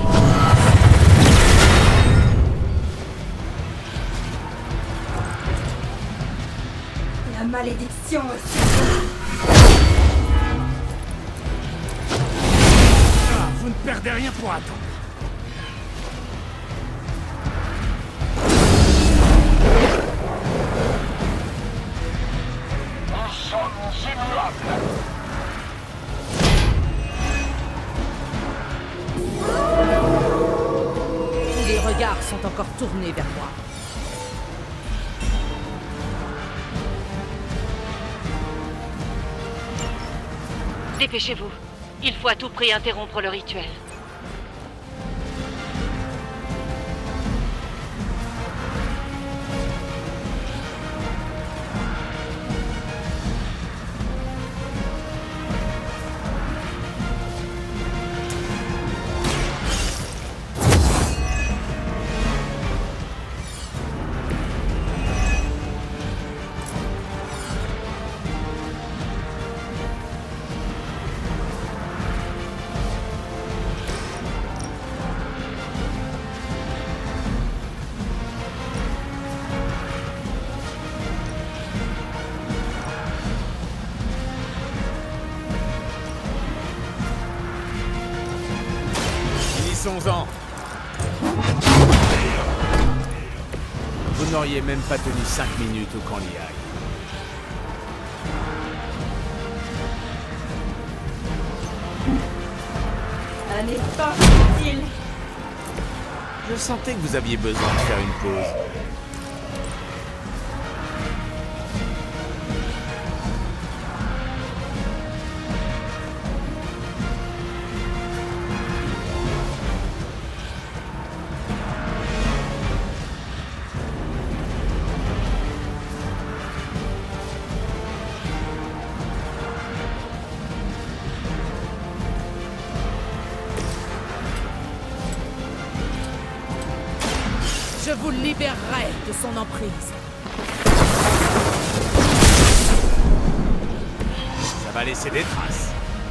La malédiction aussi. Ah, vous ne perdez rien pour attendre. Nous sommes immuables. Tous les regards sont encore tournés vers moi. Dépêchez-vous. Il faut à tout prix interrompre le rituel. Finissons-en. Vous n'auriez même pas tenu 5 minutes au camp Liaï. Un effort utile. Je sentais que vous aviez besoin de faire une pause. Je vous libérerai de son emprise. Ça va laisser des traces.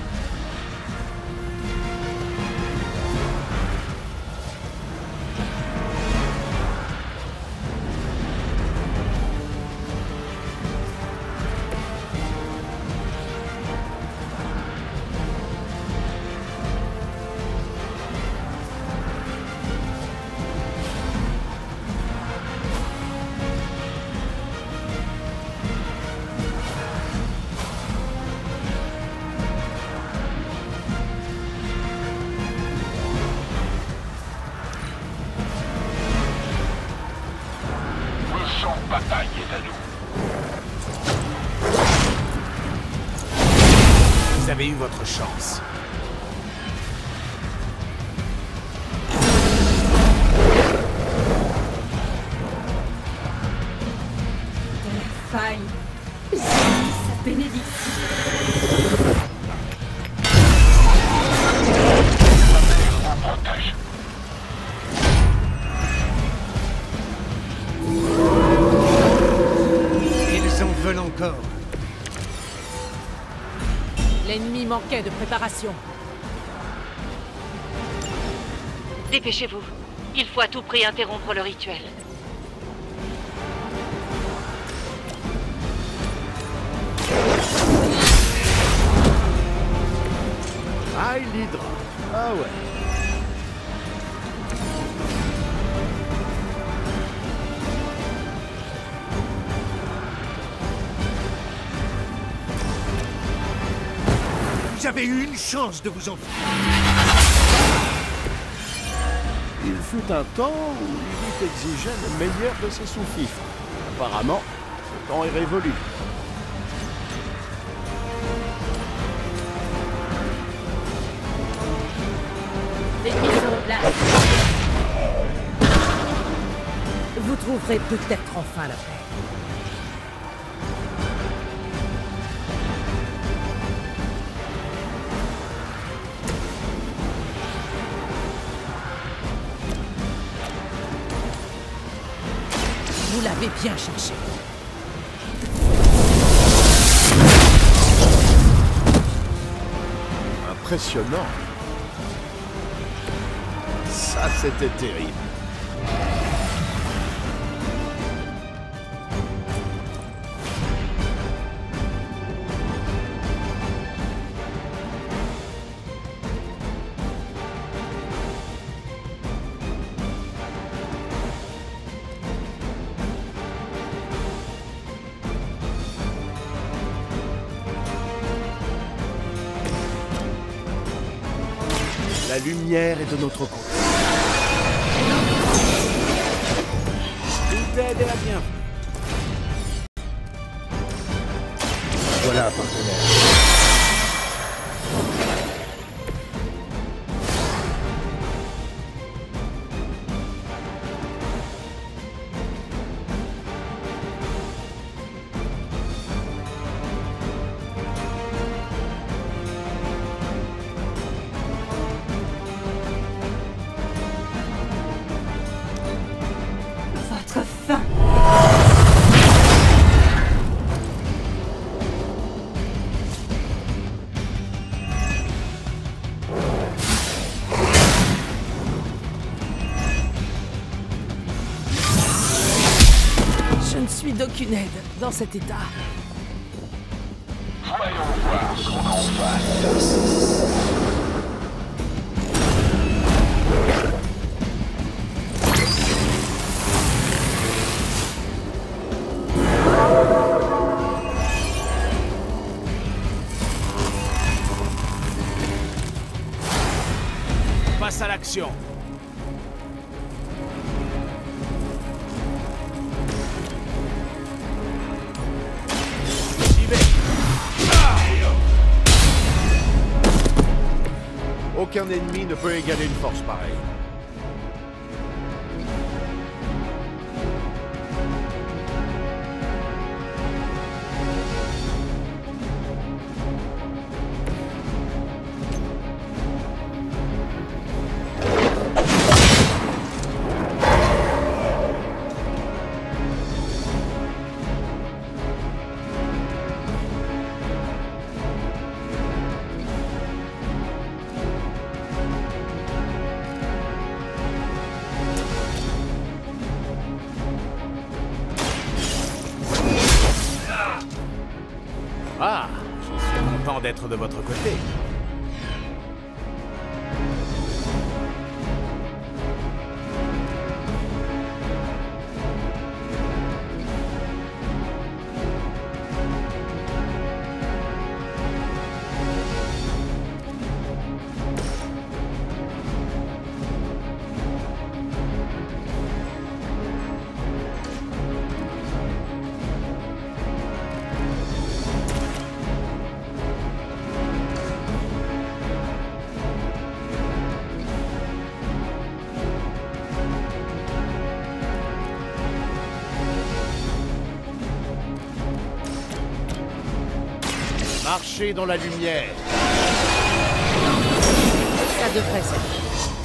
Bataille est à nous. Vous avez eu votre chance. De la faille, j'ai sa bénédiction. Veulent encore. L'ennemi manquait de préparation. Dépêchez-vous. Il faut à tout prix interrompre le rituel. Ah, l'Hydra. Ah ouais. Vous avez eu une chance de vous enfuir. Il fut un temps où l'élite exigeait le meilleur de ses sous-fifres. Apparemment, le temps est révolu. Vous trouverez peut-être enfin la paix. Vous l'avez bien cherché. Impressionnant. Ça, c'était terrible. La lumière est de notre côté. Toute aide est la bienvenue. Voilà, partenaire. Votre fin. Je ne suis d'aucune aide dans cet état. Voyons voir ce qu'on en face. Passe à l'action. J'y vais. Aucun ennemi ne peut égaler une force pareille. Ah, je suis content d'être de votre côté. Marchez dans la lumière. Ça devrait servir.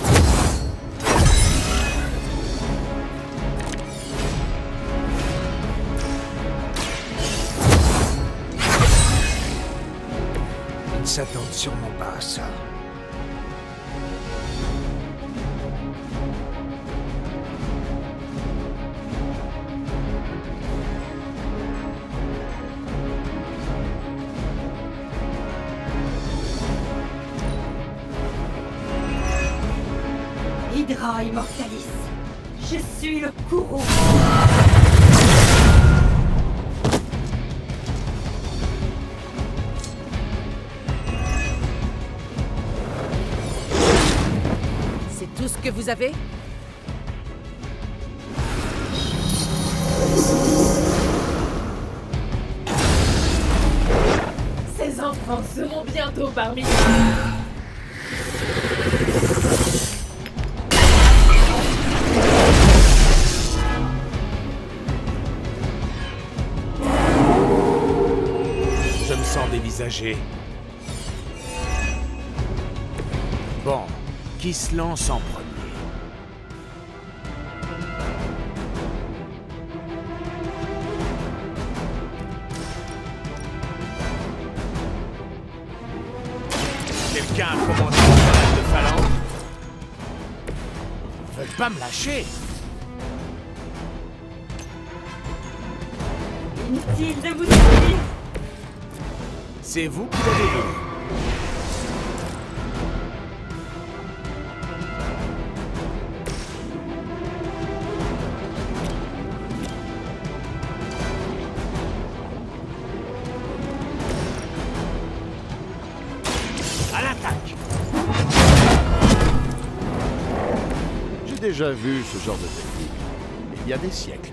Ils ne s'attendent sûrement pas à ça. Ah, Immortalis, je suis le courroux. C'est tout ce que vous avez? Ces enfants seront bientôt parmi nous. Je me sens dévisagé. Bon, qui se lance en premier? Quelqu'un a commandé une grenade de phalange? Ils veulent pas me lâcher. Inutile de vous dire. C'est vous qui l'avez vu. À l'attaque! J'ai déjà vu ce genre de technique, il y a des siècles.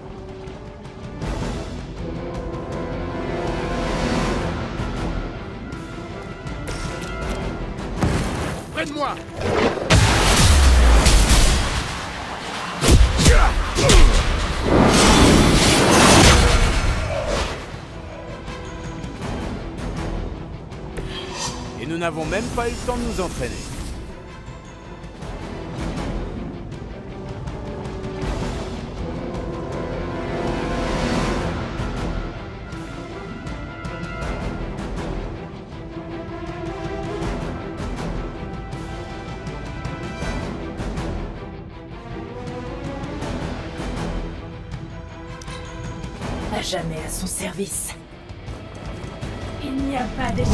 Près de moi! Et nous n'avons même pas eu le temps de nous entraîner. À jamais à son service. Il n'y a pas de...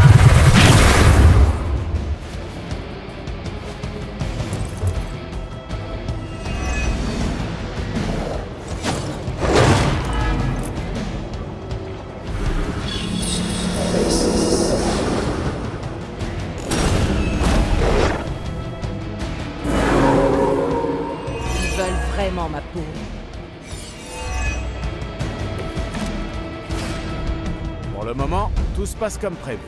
Ils veulent vraiment ma peau. Pour le moment, tout se passe comme prévu.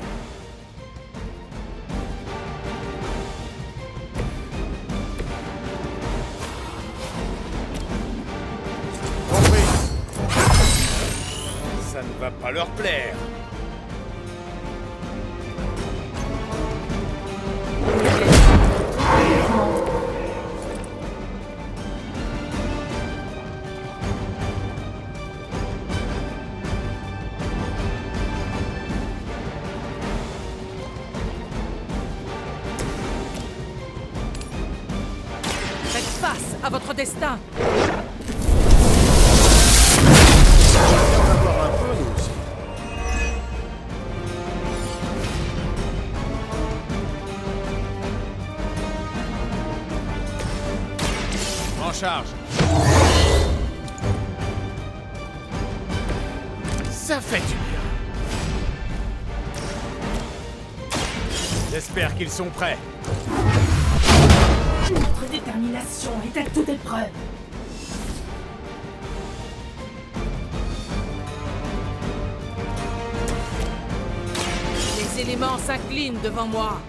Compris. Ça ne va pas leur plaire. Faites face à votre destin. On va voir un peu, nous aussi. En charge. Ça fait du bien. J'espère qu'ils sont prêts. Notre détermination est à toute épreuve. Les éléments s'inclinent devant moi.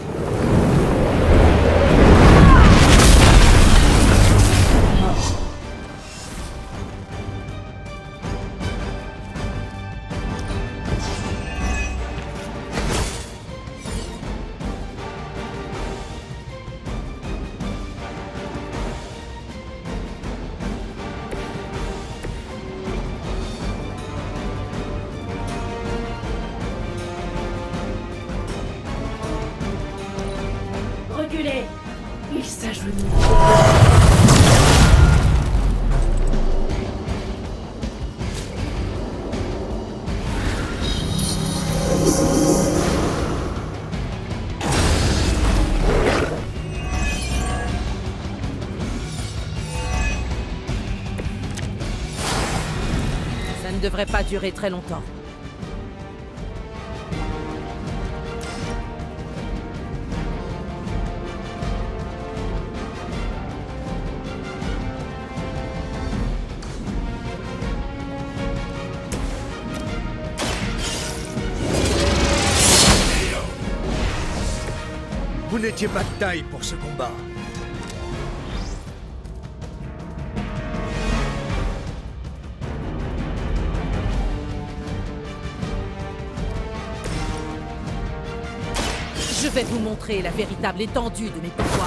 Reculez. Il s'agenouille. devrait pas durer très longtemps. Vous n'étiez pas de taille pour ce combat. Je vais vous montrer la véritable étendue de mes pouvoirs.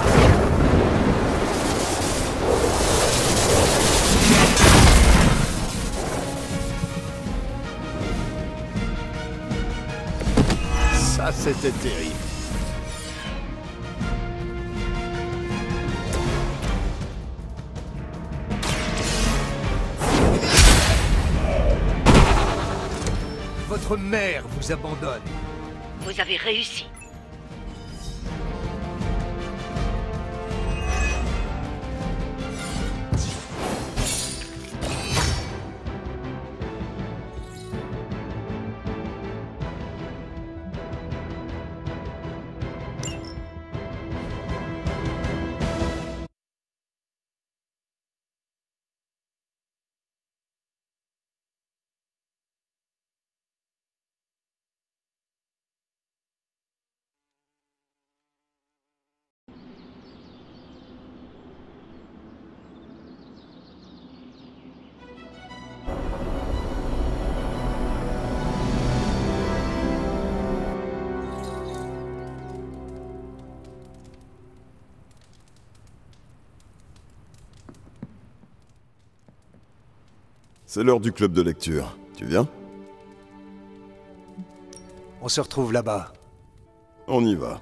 Ça, c'était terrible. Votre mère vous abandonne. Vous avez réussi. C'est l'heure du club de lecture. Tu viens? On se retrouve là-bas. On y va.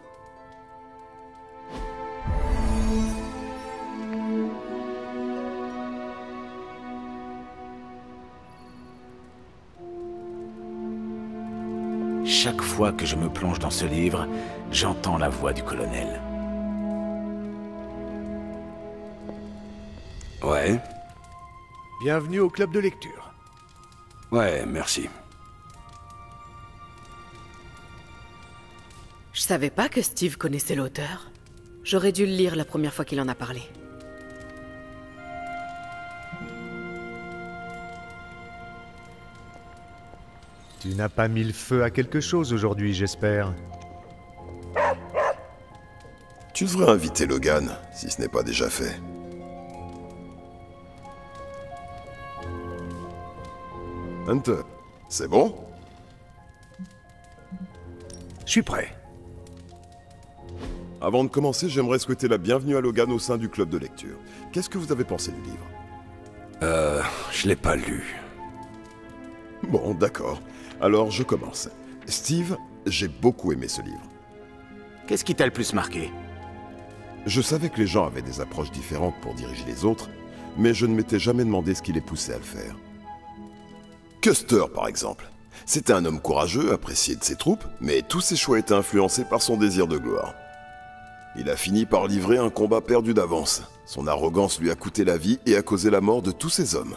Chaque fois que je me plonge dans ce livre, j'entends la voix du colonel. Ouais. Bienvenue au club de lecture. Ouais, merci. Je savais pas que Steve connaissait l'auteur. J'aurais dû le lire la première fois qu'il en a parlé. Tu n'as pas mis le feu à quelque chose aujourd'hui, j'espère. Tu devrais inviter Logan, si ce n'est pas déjà fait. Hunter, c'est bon? Je suis prêt. Avant de commencer, j'aimerais souhaiter la bienvenue à Logan au sein du club de lecture. Qu'est-ce que vous avez pensé du livre? Je l'ai pas lu. Bon, d'accord. Alors, je commence. Steve, j'ai beaucoup aimé ce livre. Qu'est-ce qui t'a le plus marqué? Je savais que les gens avaient des approches différentes pour diriger les autres, mais je ne m'étais jamais demandé ce qui les poussait à le faire. Custer, par exemple. C'était un homme courageux, apprécié de ses troupes, mais tous ses choix étaient influencés par son désir de gloire. Il a fini par livrer un combat perdu d'avance. Son arrogance lui a coûté la vie et a causé la mort de tous ses hommes.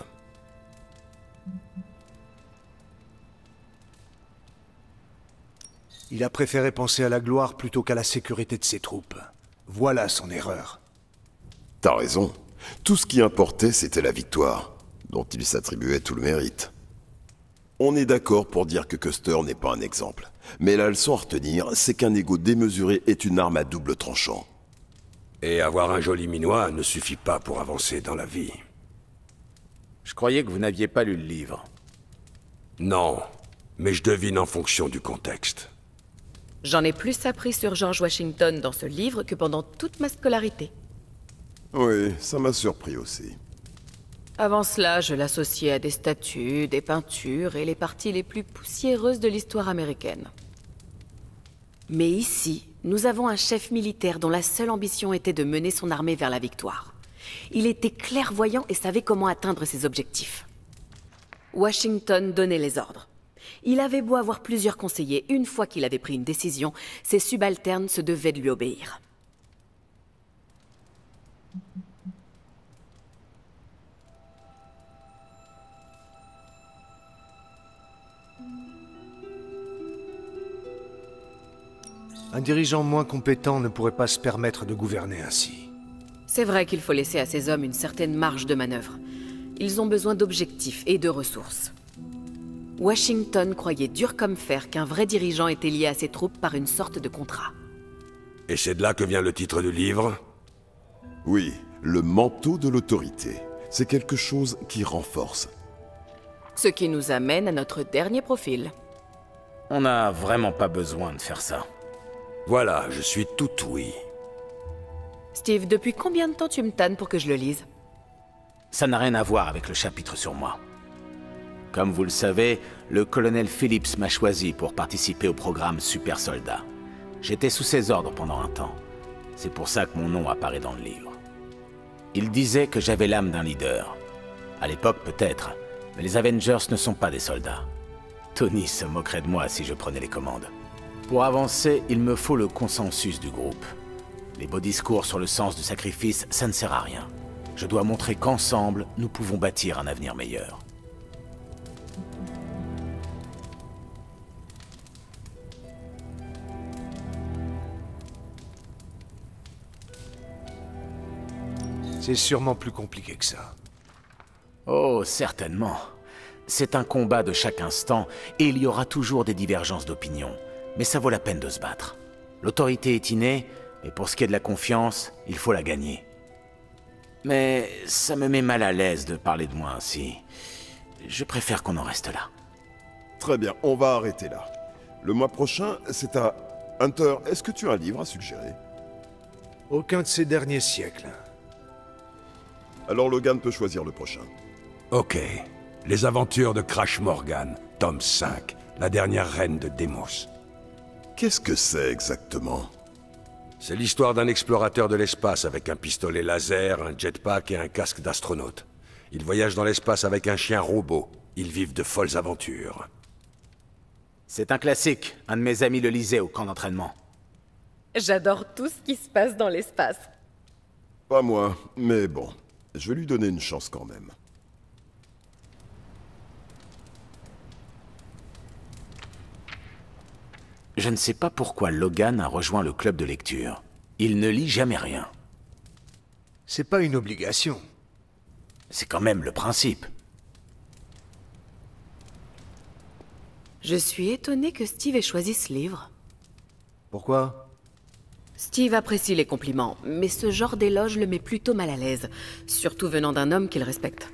Il a préféré penser à la gloire plutôt qu'à la sécurité de ses troupes. Voilà son erreur. T'as raison. Tout ce qui importait, c'était la victoire, dont il s'attribuait tout le mérite. On est d'accord pour dire que Custer n'est pas un exemple. Mais la leçon à retenir, c'est qu'un ego démesuré est une arme à double tranchant. Et avoir un joli minois ne suffit pas pour avancer dans la vie. Je croyais que vous n'aviez pas lu le livre. Non, mais je devine en fonction du contexte. J'en ai plus appris sur George Washington dans ce livre que pendant toute ma scolarité. Oui, ça m'a surpris aussi. Avant cela, je l'associais à des statues, des peintures et les parties les plus poussiéreuses de l'histoire américaine. Mais ici, nous avons un chef militaire dont la seule ambition était de mener son armée vers la victoire. Il était clairvoyant et savait comment atteindre ses objectifs. Washington donnait les ordres. Il avait beau avoir plusieurs conseillers, une fois qu'il avait pris une décision, ses subalternes se devaient de lui obéir. Un dirigeant moins compétent ne pourrait pas se permettre de gouverner ainsi. C'est vrai qu'il faut laisser à ces hommes une certaine marge de manœuvre. Ils ont besoin d'objectifs et de ressources. Washington croyait dur comme fer qu'un vrai dirigeant était lié à ses troupes par une sorte de contrat. Et c'est de là que vient le titre du livre? Oui, le manteau de l'autorité. C'est quelque chose qui renforce. Ce qui nous amène à notre dernier profil. On n'a vraiment pas besoin de faire ça. Voilà, je suis tout oui. Steve, depuis combien de temps tu me tannes pour que je le lise? Ça n'a rien à voir avec le chapitre sur moi. Comme vous le savez, le colonel Phillips m'a choisi pour participer au programme Super Soldat. J'étais sous ses ordres pendant un temps. C'est pour ça que mon nom apparaît dans le livre. Il disait que j'avais l'âme d'un leader. À l'époque, peut-être, mais les Avengers ne sont pas des soldats. Tony se moquerait de moi si je prenais les commandes. Pour avancer, il me faut le consensus du groupe. Les beaux discours sur le sens du sacrifice, ça ne sert à rien. Je dois montrer qu'ensemble, nous pouvons bâtir un avenir meilleur. C'est sûrement plus compliqué que ça. Oh, certainement. C'est un combat de chaque instant, et il y aura toujours des divergences d'opinion. Mais ça vaut la peine de se battre. L'autorité est innée, et pour ce qui est de la confiance, il faut la gagner. Mais ça me met mal à l'aise de parler de moi ainsi. Je préfère qu'on en reste là. Très bien, on va arrêter là. Le mois prochain, c'est à... Hunter, est-ce que tu as un livre à suggérer? Aucun de ces derniers siècles. Alors Logan peut choisir le prochain. Ok. Les aventures de Crash Morgan, tome 5, la dernière reine de Deimos. Qu'est-ce que c'est exactement? C'est l'histoire d'un explorateur de l'espace avec un pistolet laser, un jetpack et un casque d'astronaute. Il voyage dans l'espace avec un chien robot. Ils vivent de folles aventures. C'est un classique. Un de mes amis le lisait au camp d'entraînement. J'adore tout ce qui se passe dans l'espace. Pas moi, mais bon. Je vais lui donner une chance quand même. Je ne sais pas pourquoi Logan a rejoint le club de lecture. Il ne lit jamais rien. C'est pas une obligation. C'est quand même le principe. Je suis étonnée que Steve ait choisi ce livre. Pourquoi? Steve apprécie les compliments, mais ce genre d'éloge le met plutôt mal à l'aise, surtout venant d'un homme qu'il respecte.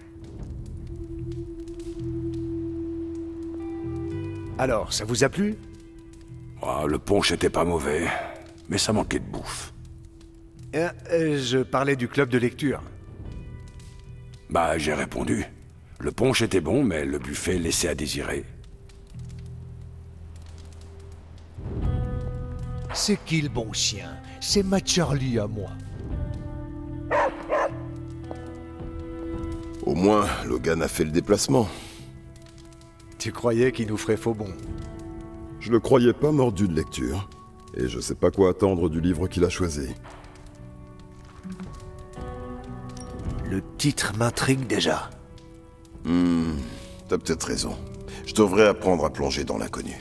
Alors, ça vous a plu? Oh, le punch était pas mauvais, mais ça manquait de bouffe. Je parlais du club de lecture. Bah, j'ai répondu. Le punch était bon, mais le buffet laissait à désirer. C'est qui le bon chien? C'est ma Charlie à moi. Au moins, Logan a fait le déplacement. Tu croyais qu'il nous ferait faux bon? Je le croyais pas mordu de lecture. Et je sais pas quoi attendre du livre qu'il a choisi. Le titre m'intrigue déjà. T'as peut-être raison. Je devrais apprendre à plonger dans l'inconnu.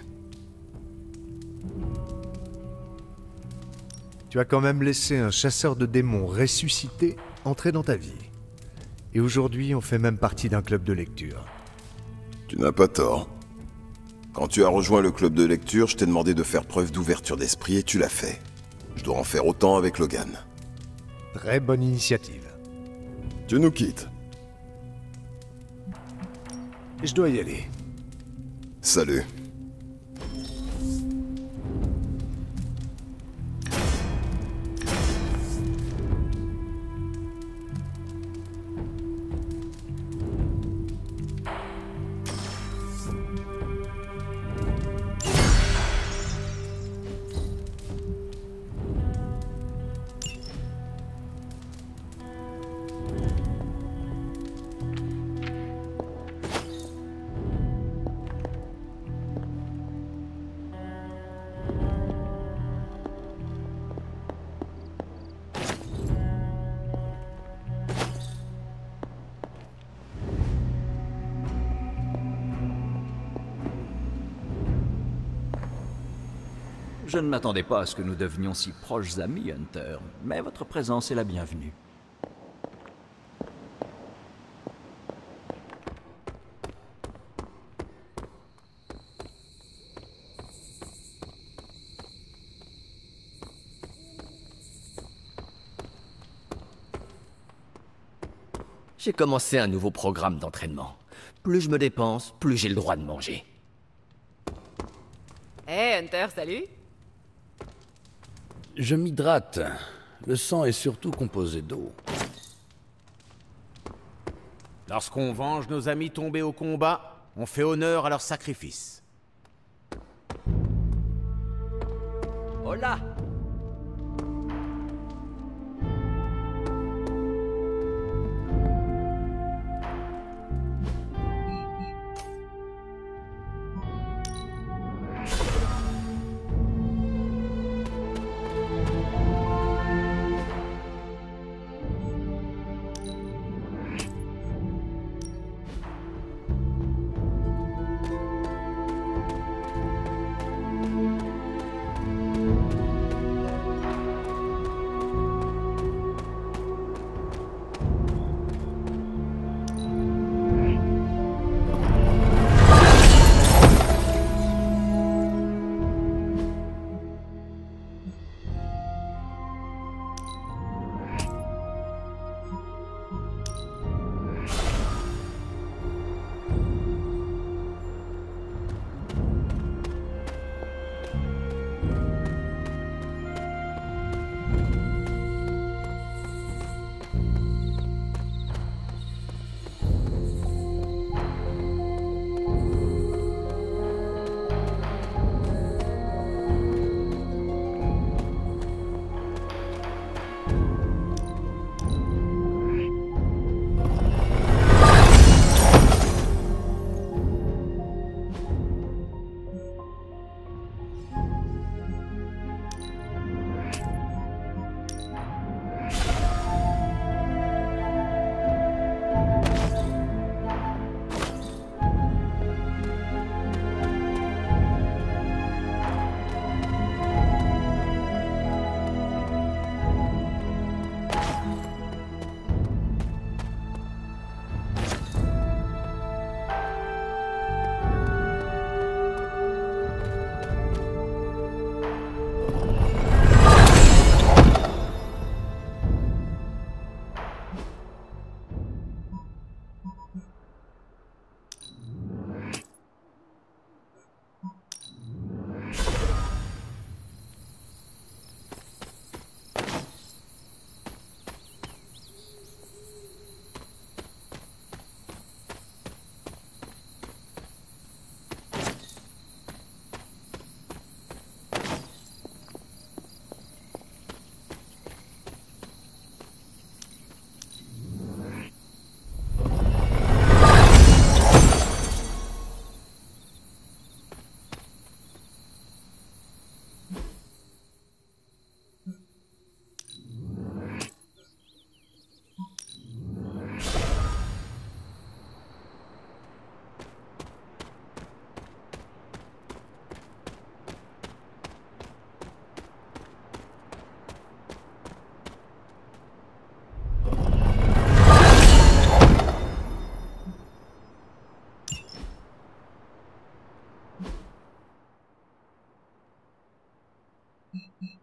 Tu as quand même laissé un chasseur de démons ressuscité entrer dans ta vie. Et aujourd'hui, on fait même partie d'un club de lecture. Tu n'as pas tort. Quand tu as rejoint le club de lecture, je t'ai demandé de faire preuve d'ouverture d'esprit et tu l'as fait. Je dois en faire autant avec Logan. Très bonne initiative. Tu nous quittes. Je dois y aller. Salut. Je ne m'attendais pas à ce que nous devenions si proches amis, Hunter, mais votre présence est la bienvenue. J'ai commencé un nouveau programme d'entraînement. Plus je me dépense, plus j'ai le droit de manger. Hé, Hunter, salut! Je m'hydrate. Le sang est surtout composé d'eau. Lorsqu'on venge nos amis tombés au combat, on fait honneur à leur sacrifice. Hola! Mm-hmm.